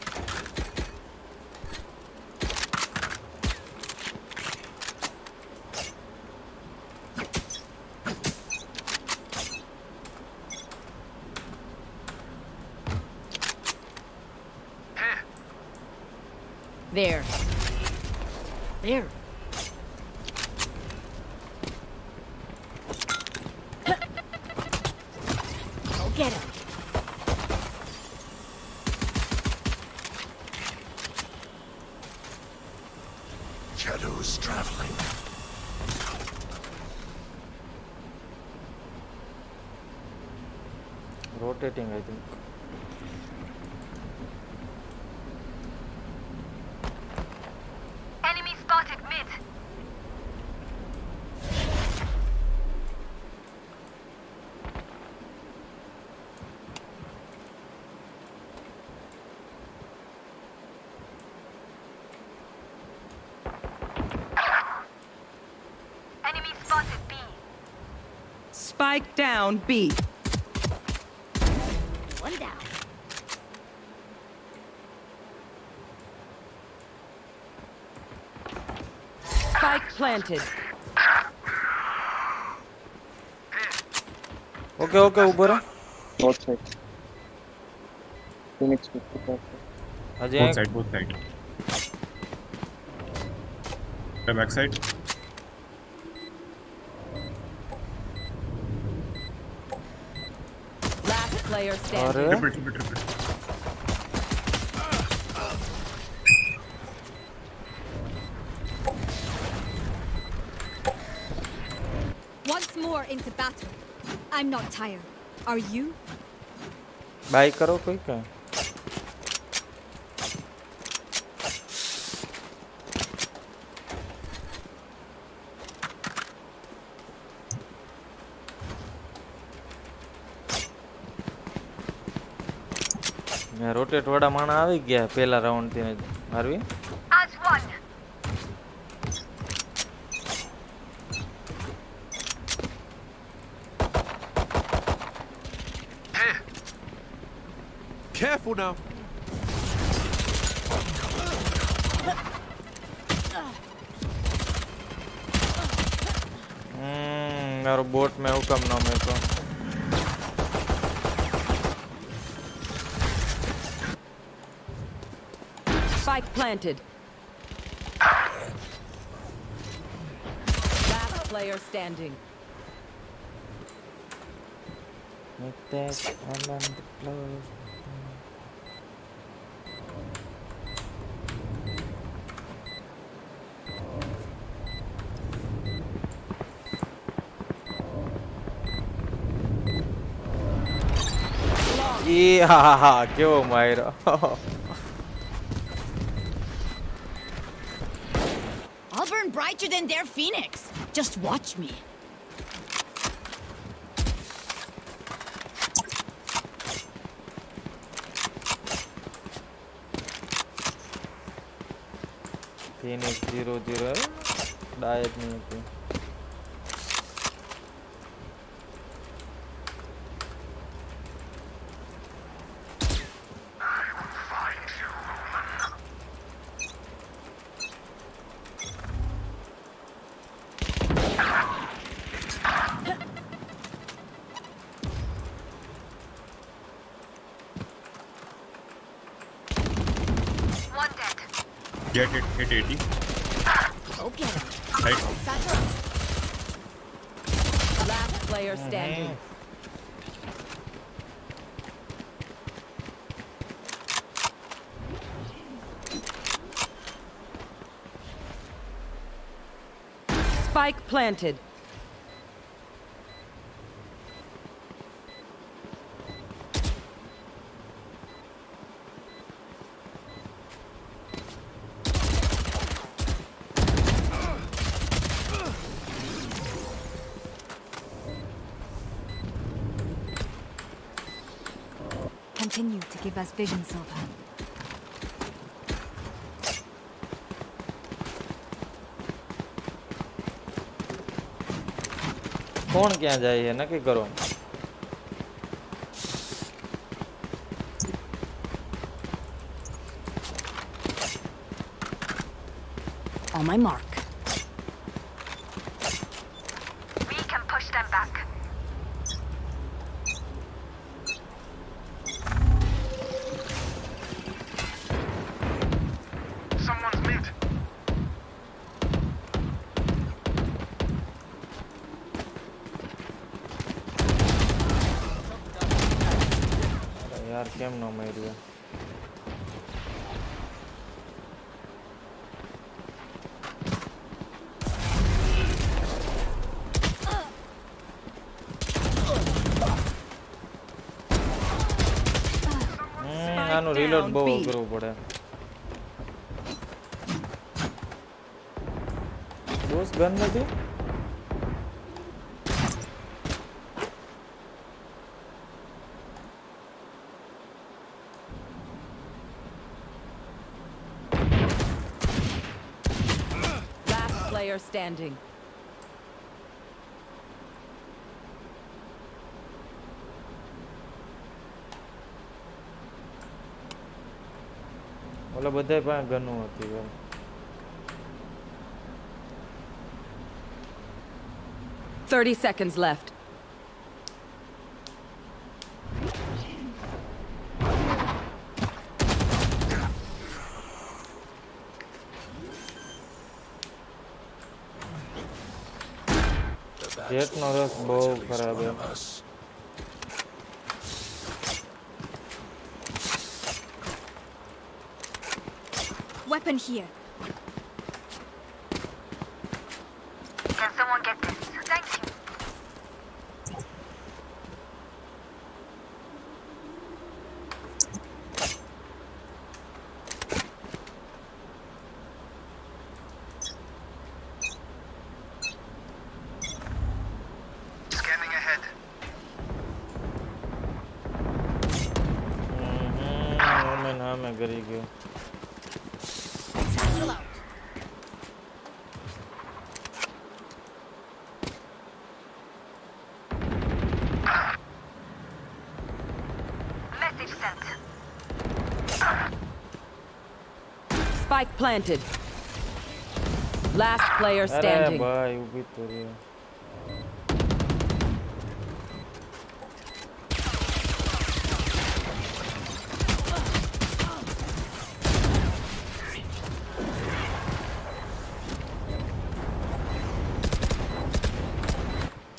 There. There. Go get him. Shadows traveling. Rotating, I think. Enemy spotted mid. Enemy spotted B. Spike down B. One down. Spike planted. Okay, okay, ऊपर है. Both sides. Phoenix with the back. Both side. The back side. Last player standing. Triple. Once more into battle. I'm not tired. Are you? Buy करो कोई क्या? Rotate વાળા માણા આવી ગયા પહેલા round થી મારવી. As one. Careful now. यार बोट में हुक्म ना मेरे को Spike planted. Last player standing. Make that on the close. Yeah, क्यों Myra I'll burn brighter than their phoenix. Just watch me. Phoenix 0-0 diet नहीं होती Get it, hit 80. Okay. Right. Last player standing. Spike planted. Continue to give us vision, Silva. कौन क्या जाए है ना कि करो On my mark. We can push them back. Someone's mid. यार केम नो मेरिया આનું રીલોડ બહુ કરવું પડે બોસ ગન નથી Last player standing. ઓલા બધાય પાસે ગનો હતી યાર 30 seconds left. જેટનો રસ બહુ ખરાબ છે Weapon here. Can someone get this? Thank you. Scanning ahead. ઓમેન હા મેં કરી ગયો Message sent. Spike planted. Last player અરે standing. ભાઈ ઊભી તો રહ્યો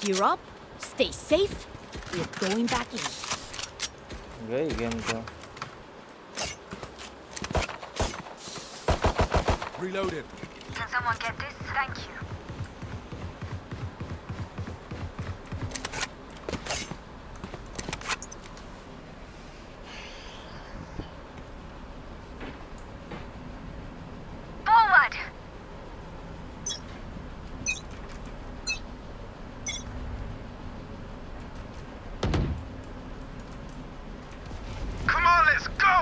Gear up, stay safe. We're going back in. गई गेम तो Reloaded. Can someone get this? Thank you. Forward. Come on, let's go.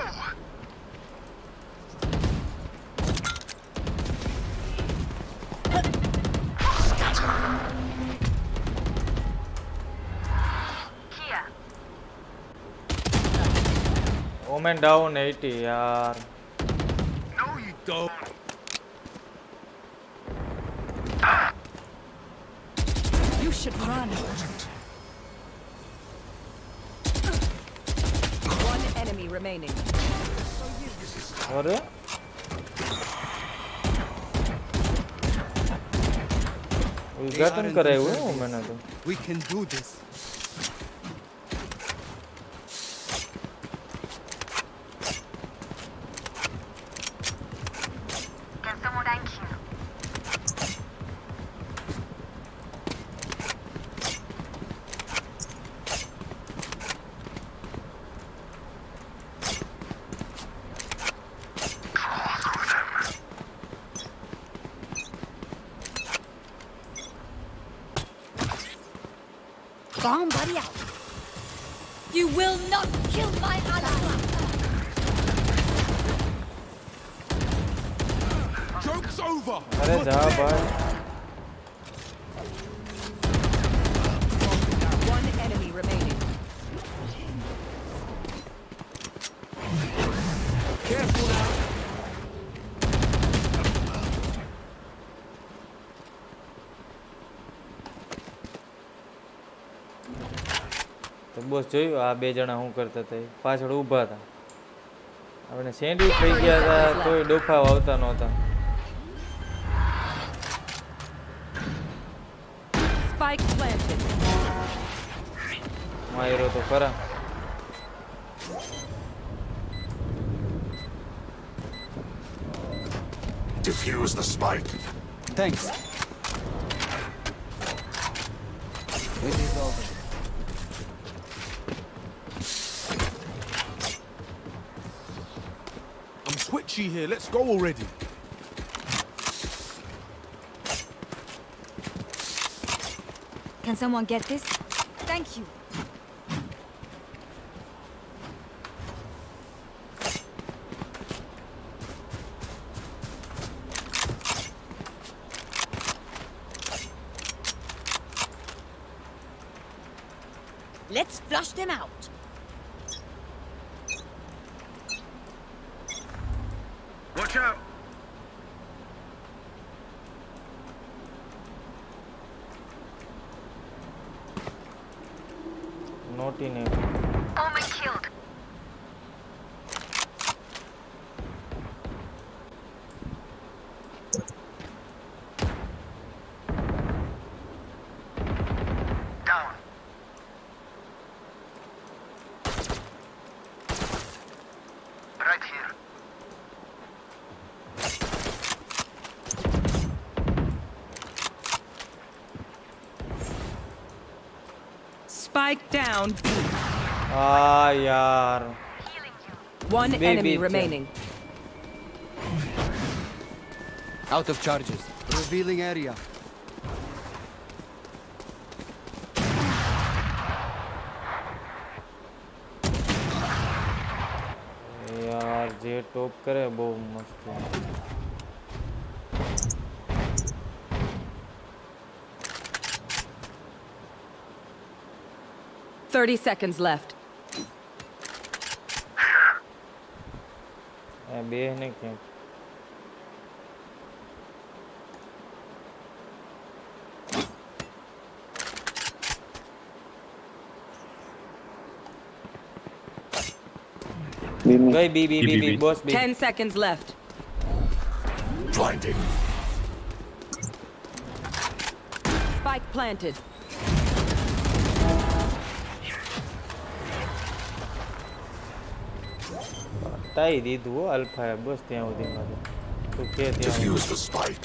Here. Omen down 80 यार No, you don't. You should run. One enemy remaining. अरे उद्घाटन कराए हुए हो मैंने तो We can do this. Can someone thank you? Bomb buddy out. You will not kill my ally. Joke's over. अरे जा भाई One enemy remaining. Careful now. તો બોસ જોયું આ બે જણા શું કરતા હતા પાછળ ઊભા હતા આપણે સેન્ડવિચ થઈ ગયા હતા કોઈ ડોફા આવતા નહોતા Spike planted. માયરો તો ખરા Defuse the spike. Thanks. It is over. I'm switchy here. Let's go already. Can someone get this? Thank you. Let's flush them out. Watch out. નોટી ને Omen killed. Down. Right here. Spike down. આ યાર One Baby enemy jump. remaining. Out of charges. Revealing area. यार जे top करे બહુ મસ્ત છે 30 seconds left. બે ને ક્યાં ગઈ B boss B 10 seconds left. Blinding. Spike planted. બતાઈ દીધું હો અલ્ફા બસ ત્યાં સુધીમાં તું કે ત્યાં Defuse the spike.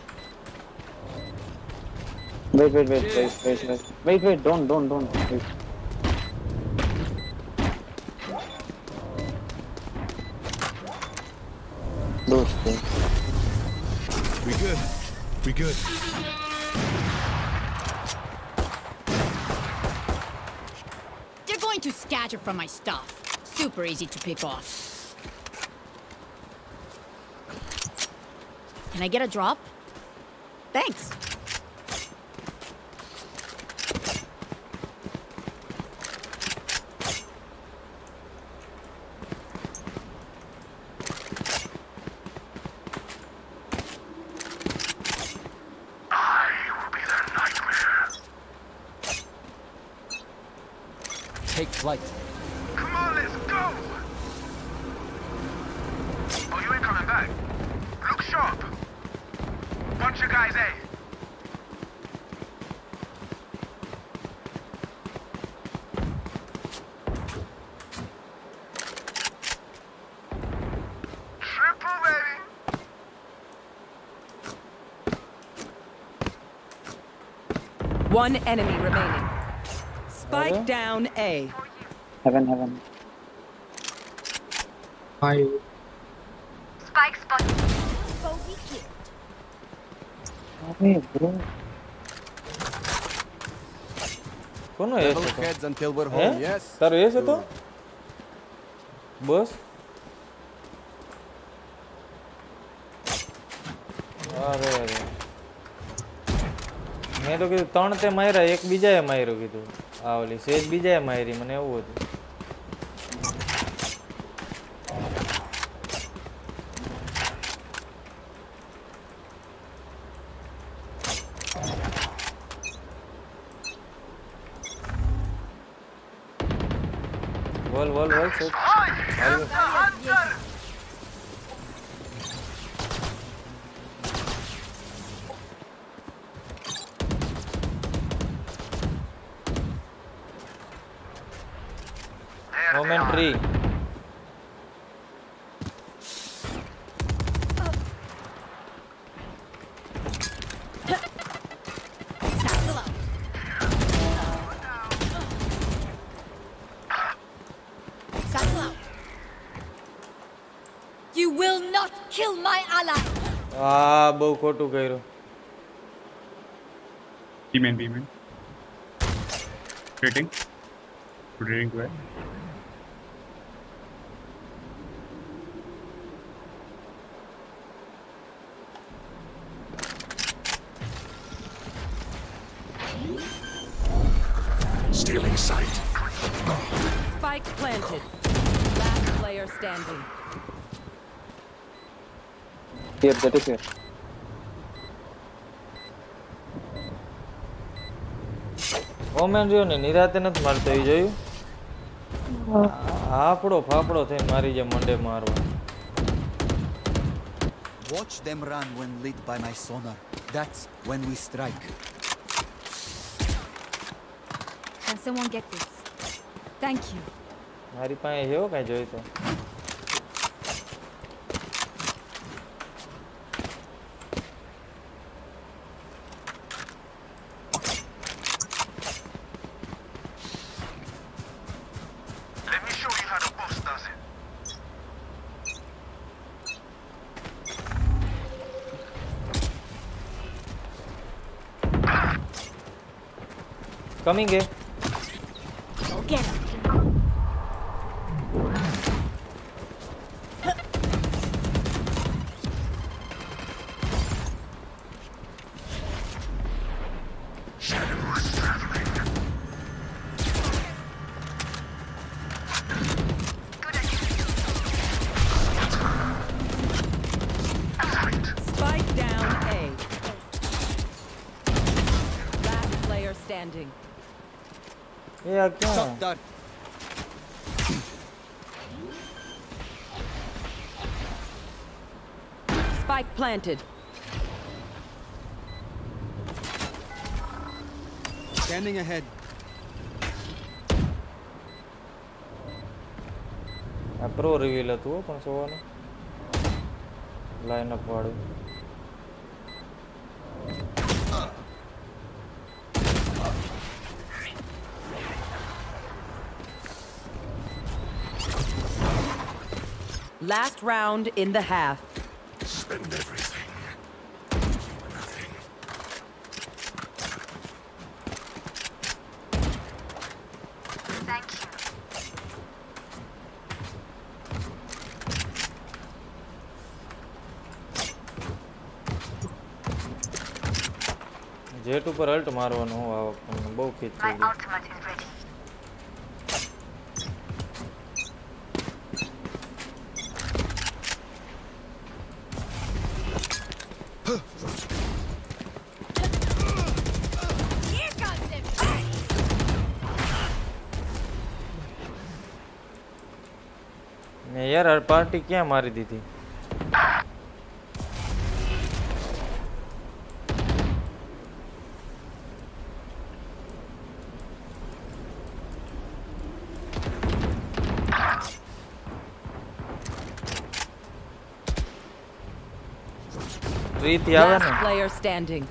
Wait, don't. Wait. We good. They're going to scatter from my stuff. Super easy to pick off. Can I get a drop? Thanks. Take flight. Come on, let's go! Oh, you ain't coming back. Look sharp. Bunch of guys, eh? Triple, baby! One enemy remaining. Spike down A. Heaven. Hi. Spike spot. Hey, bro. કોનો ace હતો Heads until we're હે home, yes? તારો S હતો બસ અરે મેં તો કીધું 3 તે માર્યા એક બીજાએ માર્યો કીધું આ ઓલી સેજ બીજાએ મારી મને એવું હતું વોલ સેજ Omen tree. You will not kill my ally. બહુ ખોટું કર્યું B main. Rating to it. Stealing sight. Spike planted. Last player standing. Here, that is here. ઓમેન રહ્યો ને નિરાતે નથી મારતો એ જોયું હાફડો ફાફડો થઈને મારી જે મંડે મારવા Watch them run when lit by my sonar. That's when we strike. Can someone get this? Thank you. મારી પાસે એવો કાંઈ જોયું તો Coming here. Go get him. Spike down A. Last player standing. Yeah, Shot done. Spike planted. Scanning ahead. આ pro reveal હતું પણ સોવાનું લાઇન અપ વાળું. Last round in the half. Spend everything. Keep nothing. Thank you. Jet ઉપર ult મારવાનું આ વખતે બહુ ખીચ My થઈ ગઈ. ultimate is ready. Here comes it. મેં યાર આ પાર્ટી ક્યાં મારી દીધી? રીતિ આવે ને Last player standing.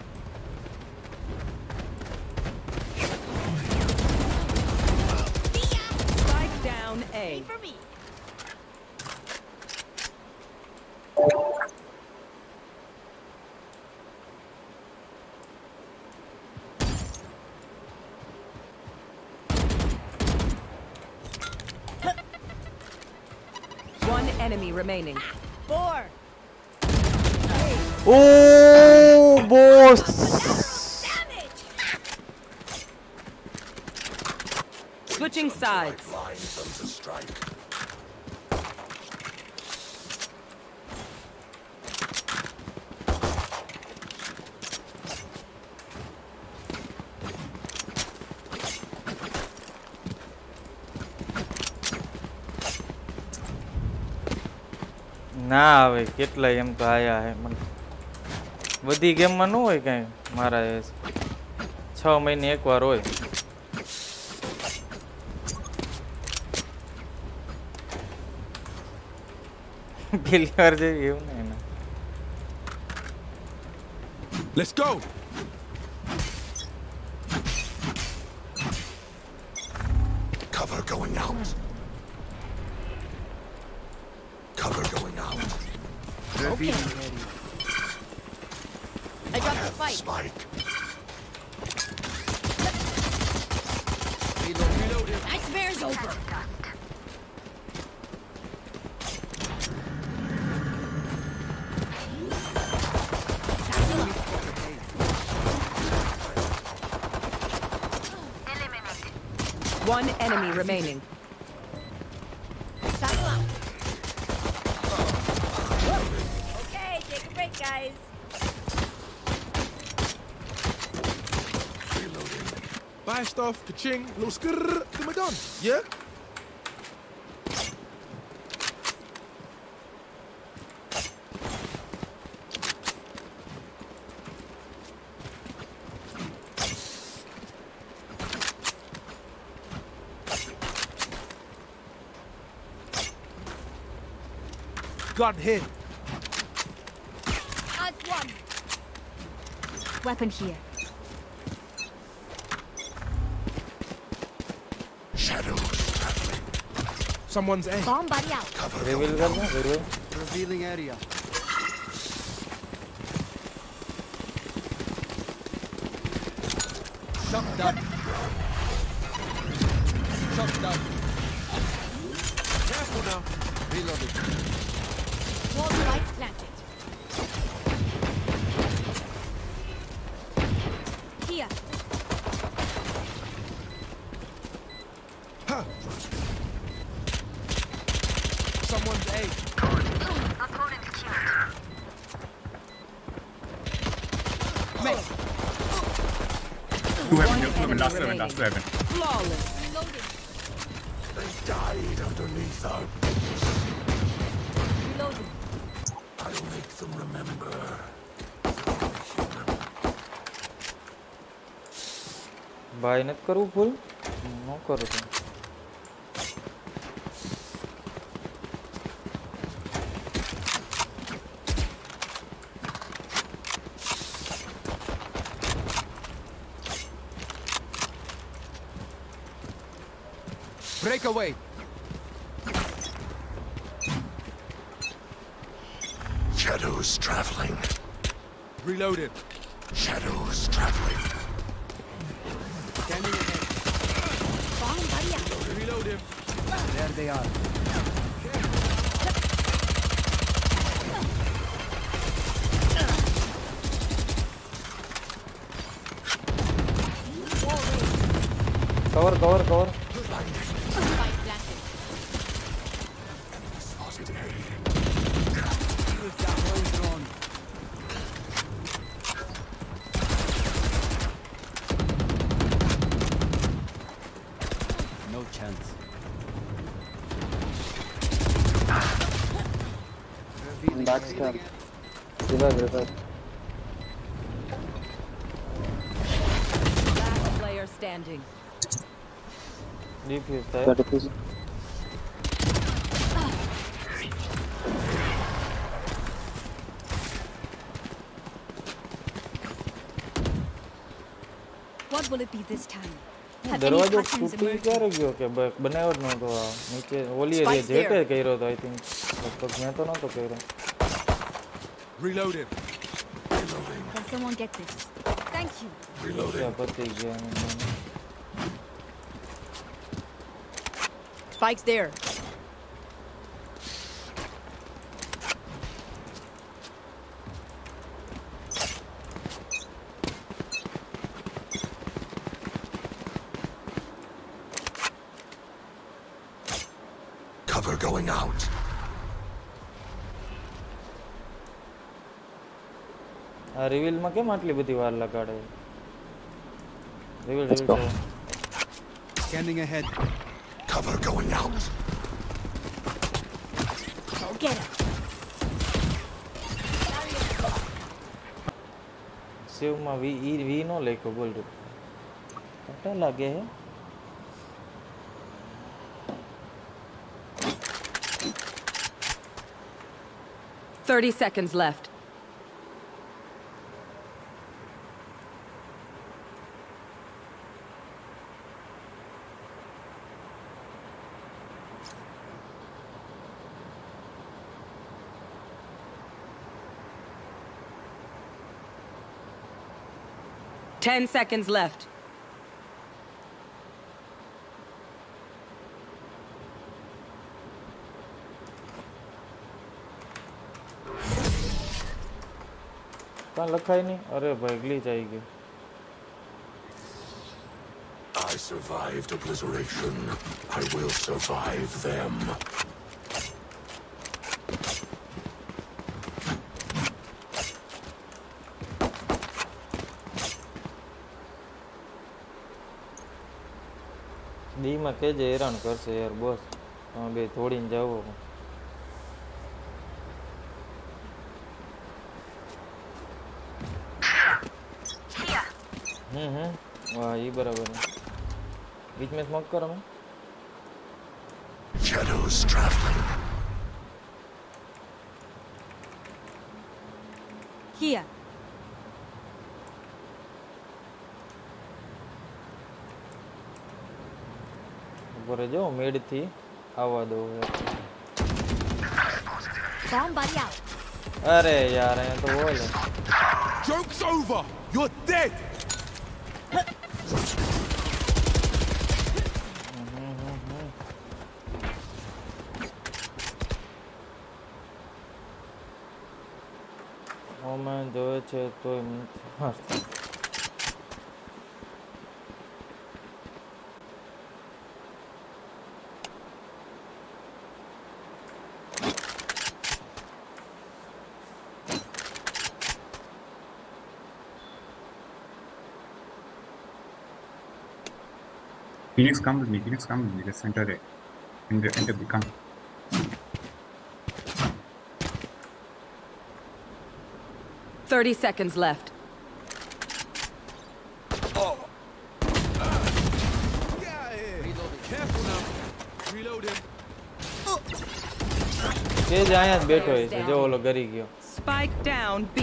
Spike down A. For me. One enemy remaining. 4. Oh, boss! Damage. Switching sides. Line comes a strike. ના આવે કેટલા એમ તો આયા હે મને બધી ગેમમાં ન હોય કાંઈ મારા 6 મહિને એકવાર હોય. પેલી વાર જેવી એવું નહીં ને. Let's go. Cover going out. Cover going out. Okay. I got the spike. Spike. Nightmare's over. One enemy remaining. Okay, take a break, guys. Buy stuff, ka-ching, little skrrr, then we're done. Yeah? Got hit. Us one. Weapon here. Shadows traveling. Someone's A. Bomb buddy out. Cover Reveal going kar out. do, reveal. Revealing area. Shot done. Shot done. Careful now. Reloading. Wall right planted. Here. Huh. Someone's A. Opponent killed. Miss. Two heaven, last heaven, last heaven. Flawless. Reloading. They died underneath our Reloading. I'll make them remember. Buy નથી કરવું ફૂલ ન કરું તો Break away. Shadows traveling. Reloaded. Shadows traveling. Scanning ahead. Reloaded. There they are. Cover. No chance. Backstab. Revive. Last player standing. Defuse type. That is. What will it be this time? Have any દરવાજો patterns તૂટી emerged? ક્યારે ગયો કે બનાવ્યો જ નહોતો આ નીચે ઓલી એરિયા જેટે કર્યો તો આઈ થિંક લગભગ મેં તો નહોતો કર્યો. Reloaded. Can someone get this? Thank you. Reloading. પતી ગયા. Spike's there. Cover going out. આ રિવીલ માં કેમ આટલી બધી વાર લગાડે? Reveal Scanning ahead. Cover going out. Go get him. Save માં વી નો લખ્યો બોલ રે. કટા લાગે હે? $30 seconds left. $10 seconds left. कहाँ लखा ही नहीं? अरे भाई ग्लिच आएगी. I survived obliteration. I will survive them. D में केजे हैरान करसे यार बॉस. हाँ बे थोड़ी जाओ. वाह ये बराबर है. बीच में स्मोक करो मैं. Shadows traveling. Here. ऊपर जाओ मेड थी आवा दो. Bomb buddy out. अरे यार ये तो वो है. Joke's over. You're dead. मैं જોવે છે તો Phoenix, come with me. Phoenix, come with me. Let's enter it. Enter the come. $30 seconds left. Oh. Careful now. Reloading. કે જાયા જ બેઠો છે જો ઓલો ગરી ગયો. Spike down B.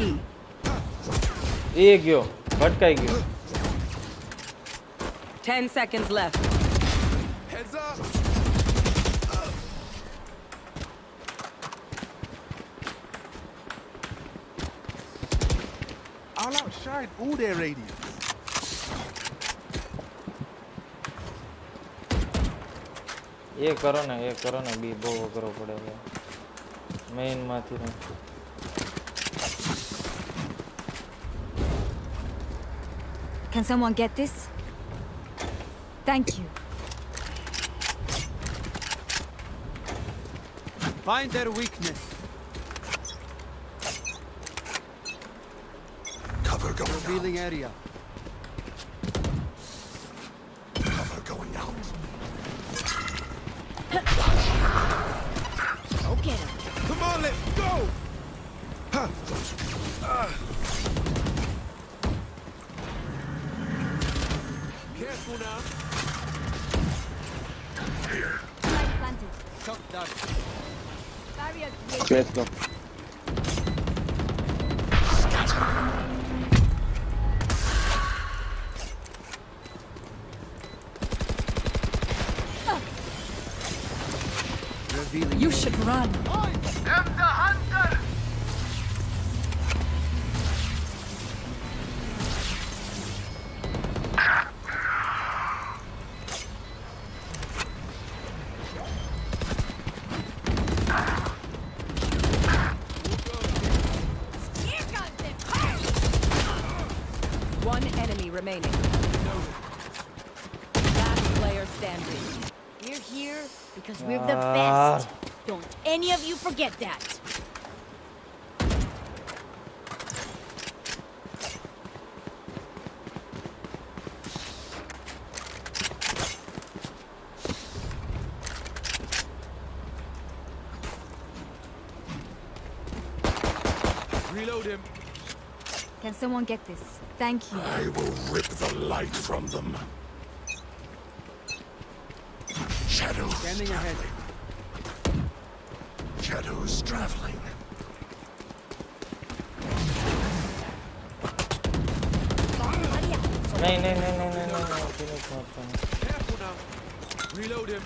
એ ગયો ભટકાઈ ગયો. 10 seconds left. Heads up. inside all their radius. ये करो ना बी बो करो पड़ेगा मेन माथी ना Can someone get this? Thank you. Find their weakness. Cover going Revealing area. Cover going out. Go get him. Come on, let's go! Careful now. Light planted. Shock dart. Barrier Let's go. Revealing. You should run. Them the hunter! One enemy remaining. Last player standing. We're here because we're the best. Don't any of you forget that. Reload him. Can someone get this? Thank you. I will rip the light from them. Shadows Standing ahead. Shadows traveling. नहीं Careful now. Reload him.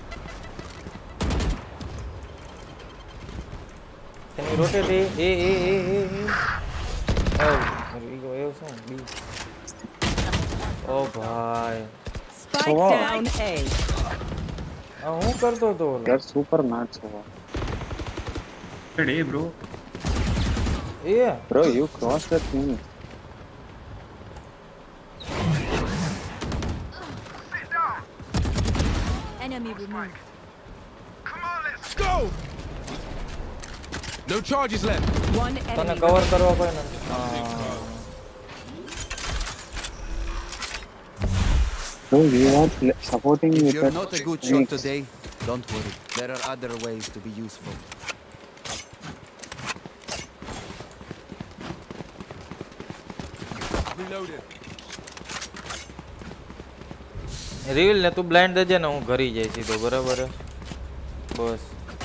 Can you rotate A? Oh, you go A. B. Oh, bhai. Spike down A. હું કરતો તો यार super match हुआ. Hey bro. Yeah. Bro, you crossed the thing. Enemy removed. Come on, let's go! No charges left. One તને enemy. Cover કરવા પડે ને Bro, we are supporting If with you're that not a good shot mix. today, don't worry. There are other ways to be useful. Reloaded. Reveal ને તું blind દેજે ને હું ઘરી જઈ સીધો બરાબર બસ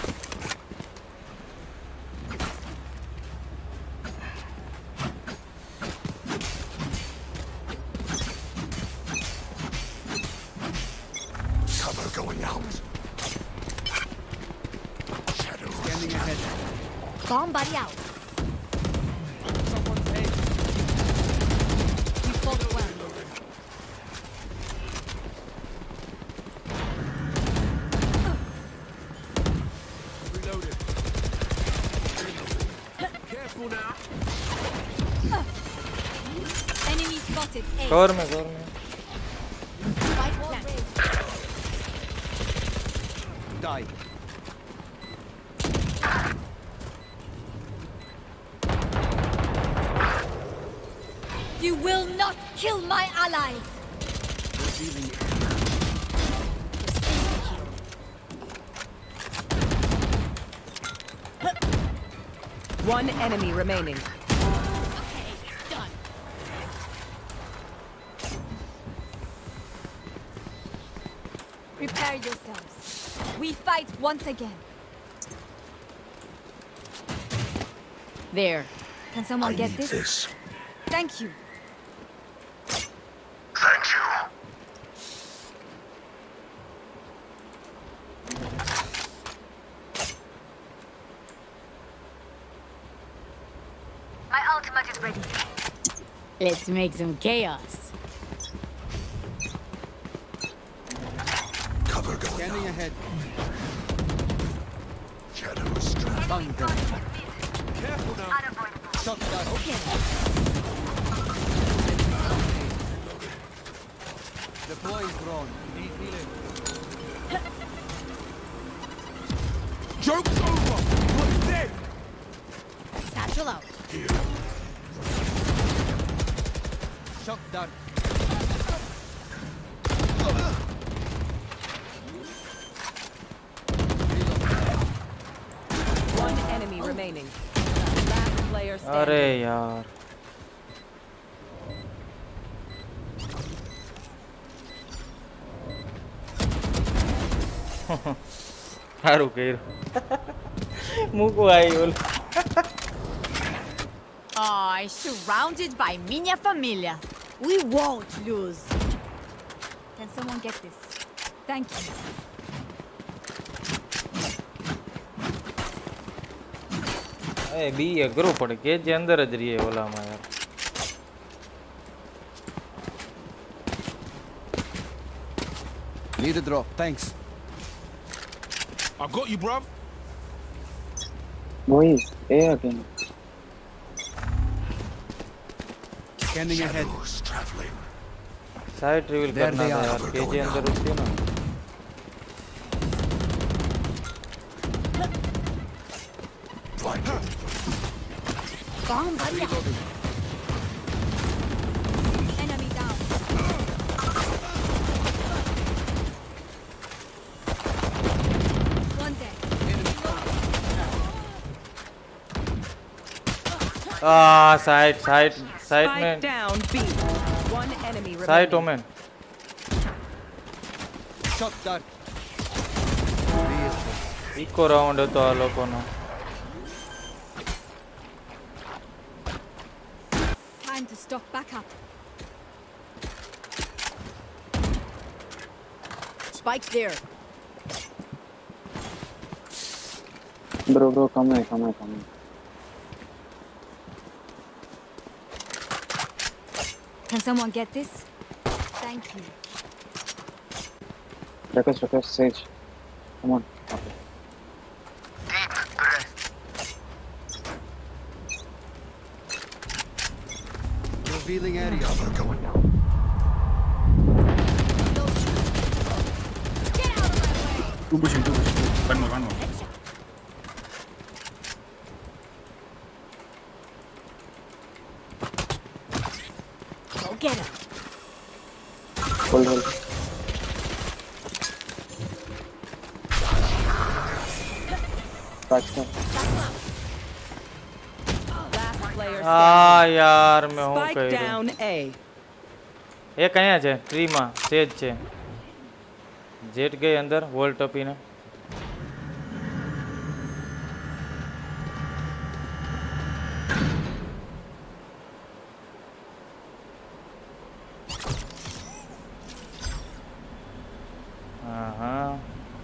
Cover going out. Shadows. Scanning ahead. Bomb buddy out. Someone's head. We fought well. Reloaded. Careful now. Enemy spotted. A. Cover મે Spike plant. Die. You will not kill my allies. Revealing. One enemy remaining. Okay, done. Prepare yourselves. We fight once again. There. Can someone I get need this? this. Thank you. Thank you. My ultimate is ready. Let's make some chaos. Cover going Scanning out. ahead. Shadows traveling. Found them. Careful now. Shock dart. Okay. Deploying drone. Joke's over. You're dead. Satchel out. Here. Shock dart. One enemy remaining. Last player standing. अरे यार સારું કર્યું મૂકવા આવ્યું Oh, surrounded by minha família. We won't lose. Can someone get this? Thank you. એ બી અઘરું પડે કે જે અંદર જ રહીએ ઓલામાં યાર Need a drop. Thanks. I got you, bruv. Boys, A again. Scanning ahead. Shadows traveling. Side reveal There करना they था are. यार के जे अंदर रुकती है ना Blinded. Bomb buddy. Enemy down. One dead. Side side side Spike में down B. One enemy side remaining. Omen Shock dart. Eco round હતો આ લોકોનો Time to stock back up. Spike's there. Bro, come here. Can someone get this? Thank you. Request, Sage. Come on. Deep breath. Revealing area. Cover going out. Two pushing. One more. Go get him. Hold. Touchdown. Last player આ યાર મેં હું Spike કર્યું down A. એક અહીંયા છે ટ્રીમાં સેજ છે જેટ ગઈ અંદર વોલ ટપીને હા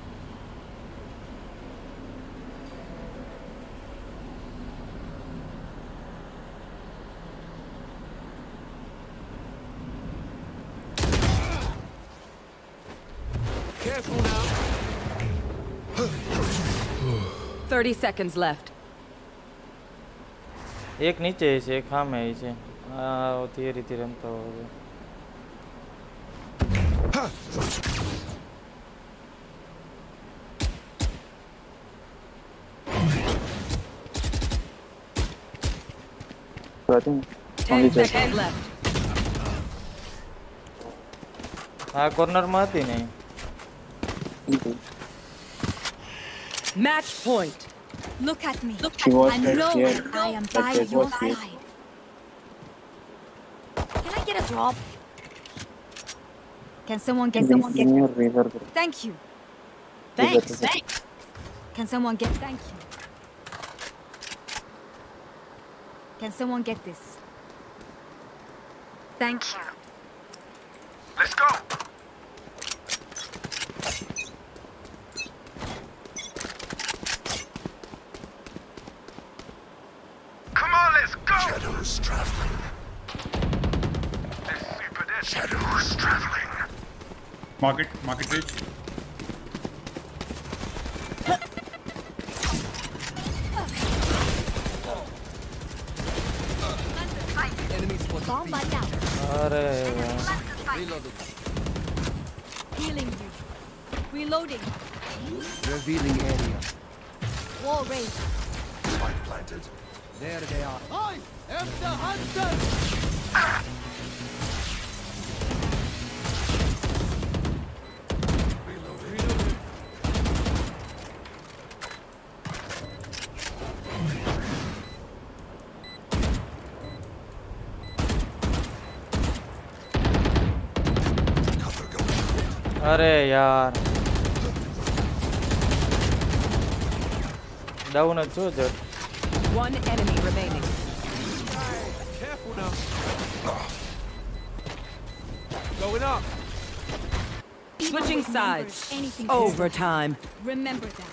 Careful now. 30 seconds left. એક નીચે છે એક સામે છે આ એ રીતે રમતા હોય So I think 10 seconds left. આ કોર્નરમાં હતી ને Match point. Look at me. She was I right know here. I am That by was your here. side. Can I get a drop? Can someone get Give me your razor, bro. Thank you. Thanks. Can someone get thank you? Can someone get this? Thank you. Let's go. Come on, let's go. Shadows traveling. Market reach. Bomb buddy out. अरे यार. Healing you. Reloading. Revealing area. Wall raised. Spike planted. There they are. I am the hunter! अरे यार. Down a soldier. One enemy remaining. Careful now. Going up. Switching sides. Anything Overtime. Remember that.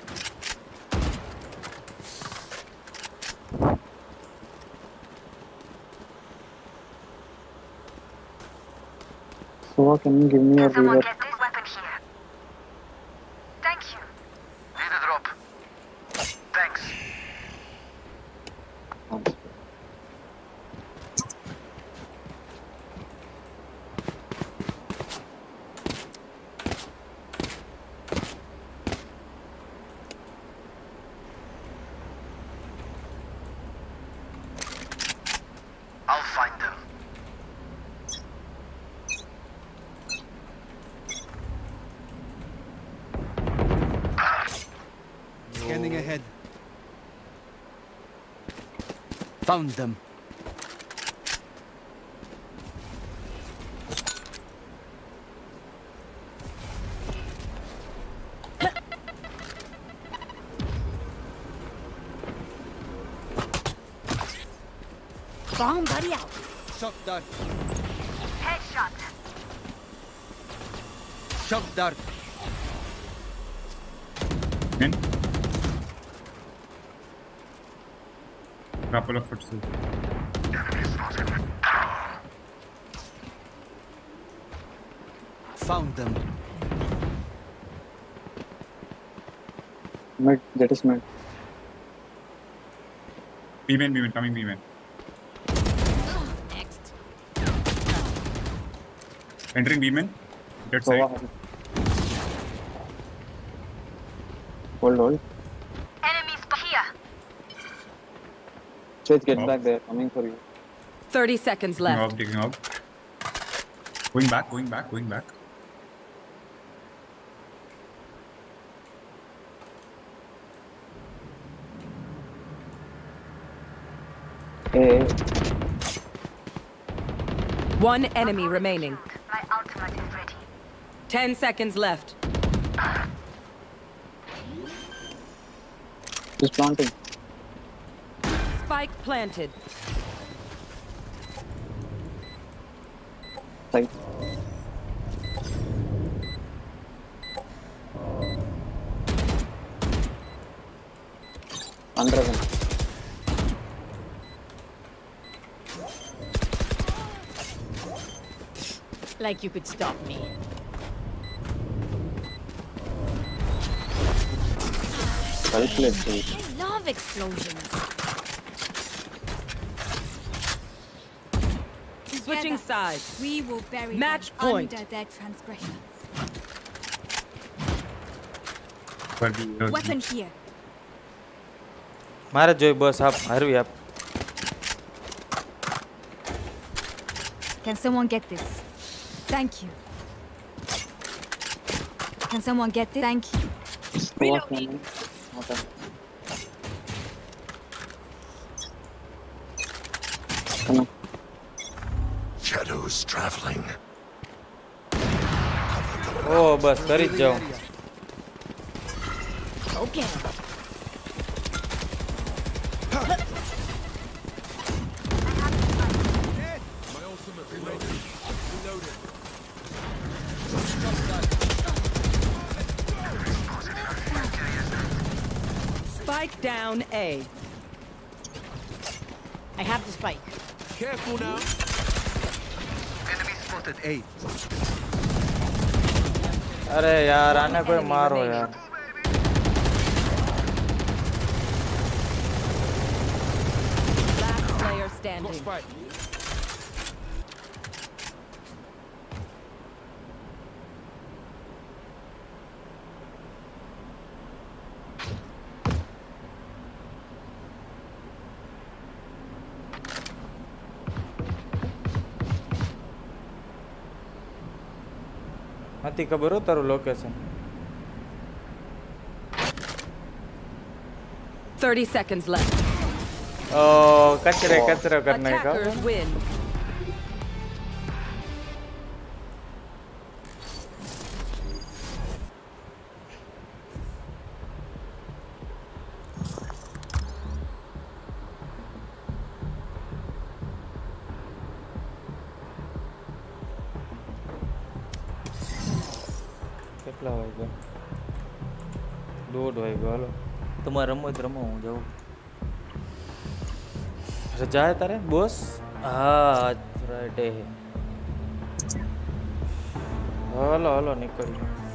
So can you give me a Someone reader? get this weapon here. Thank you. Need a drop. Thanks. I'll find them. Scanning ahead. Found them. Bomb buddy out. Shock dart. Headshot. Shock dart. In. Couple of footsteps. Found them. Mid, that is mid. B-man, coming B-man. Next. Entering B-man. That So, side. hold. Enemies here. Chase, get back there. Coming for you. 30 seconds left. Taking off. Going back. Hey. One enemy remaining. My ultimate is ready. 10 seconds left. Just planting. Spike planted. Side. Under him. Like you could stop me. Calculate. I love explosions. Switching sides. We will bury Match them point. under their transgressions. Weapon here. મારે જોઈ બસ આપ હારવી આપ. Can someone get this? Thank you. Can someone get this? Thank you. Reloading. Okay. Come on. Shadows traveling. ઓ બસ કરી જ જાઓ. Okay. Spike down A. I have the spike. Careful now. Enemy spotted A. अरे यार आने कोई मारो यार Last player standing. હતી ખબર હો તારું લોકેશન 30 seconds left. ओ कचरे कचरे करने का Attackers win. કેટલા વાગ્યા 1:30 વાગ્યા હાલો તમારે રમો જ રમો હું જાઉં રજા હે તારે બોસ હા આજ ફ્રાઈડે હે હાલો હાલો નીકળીએ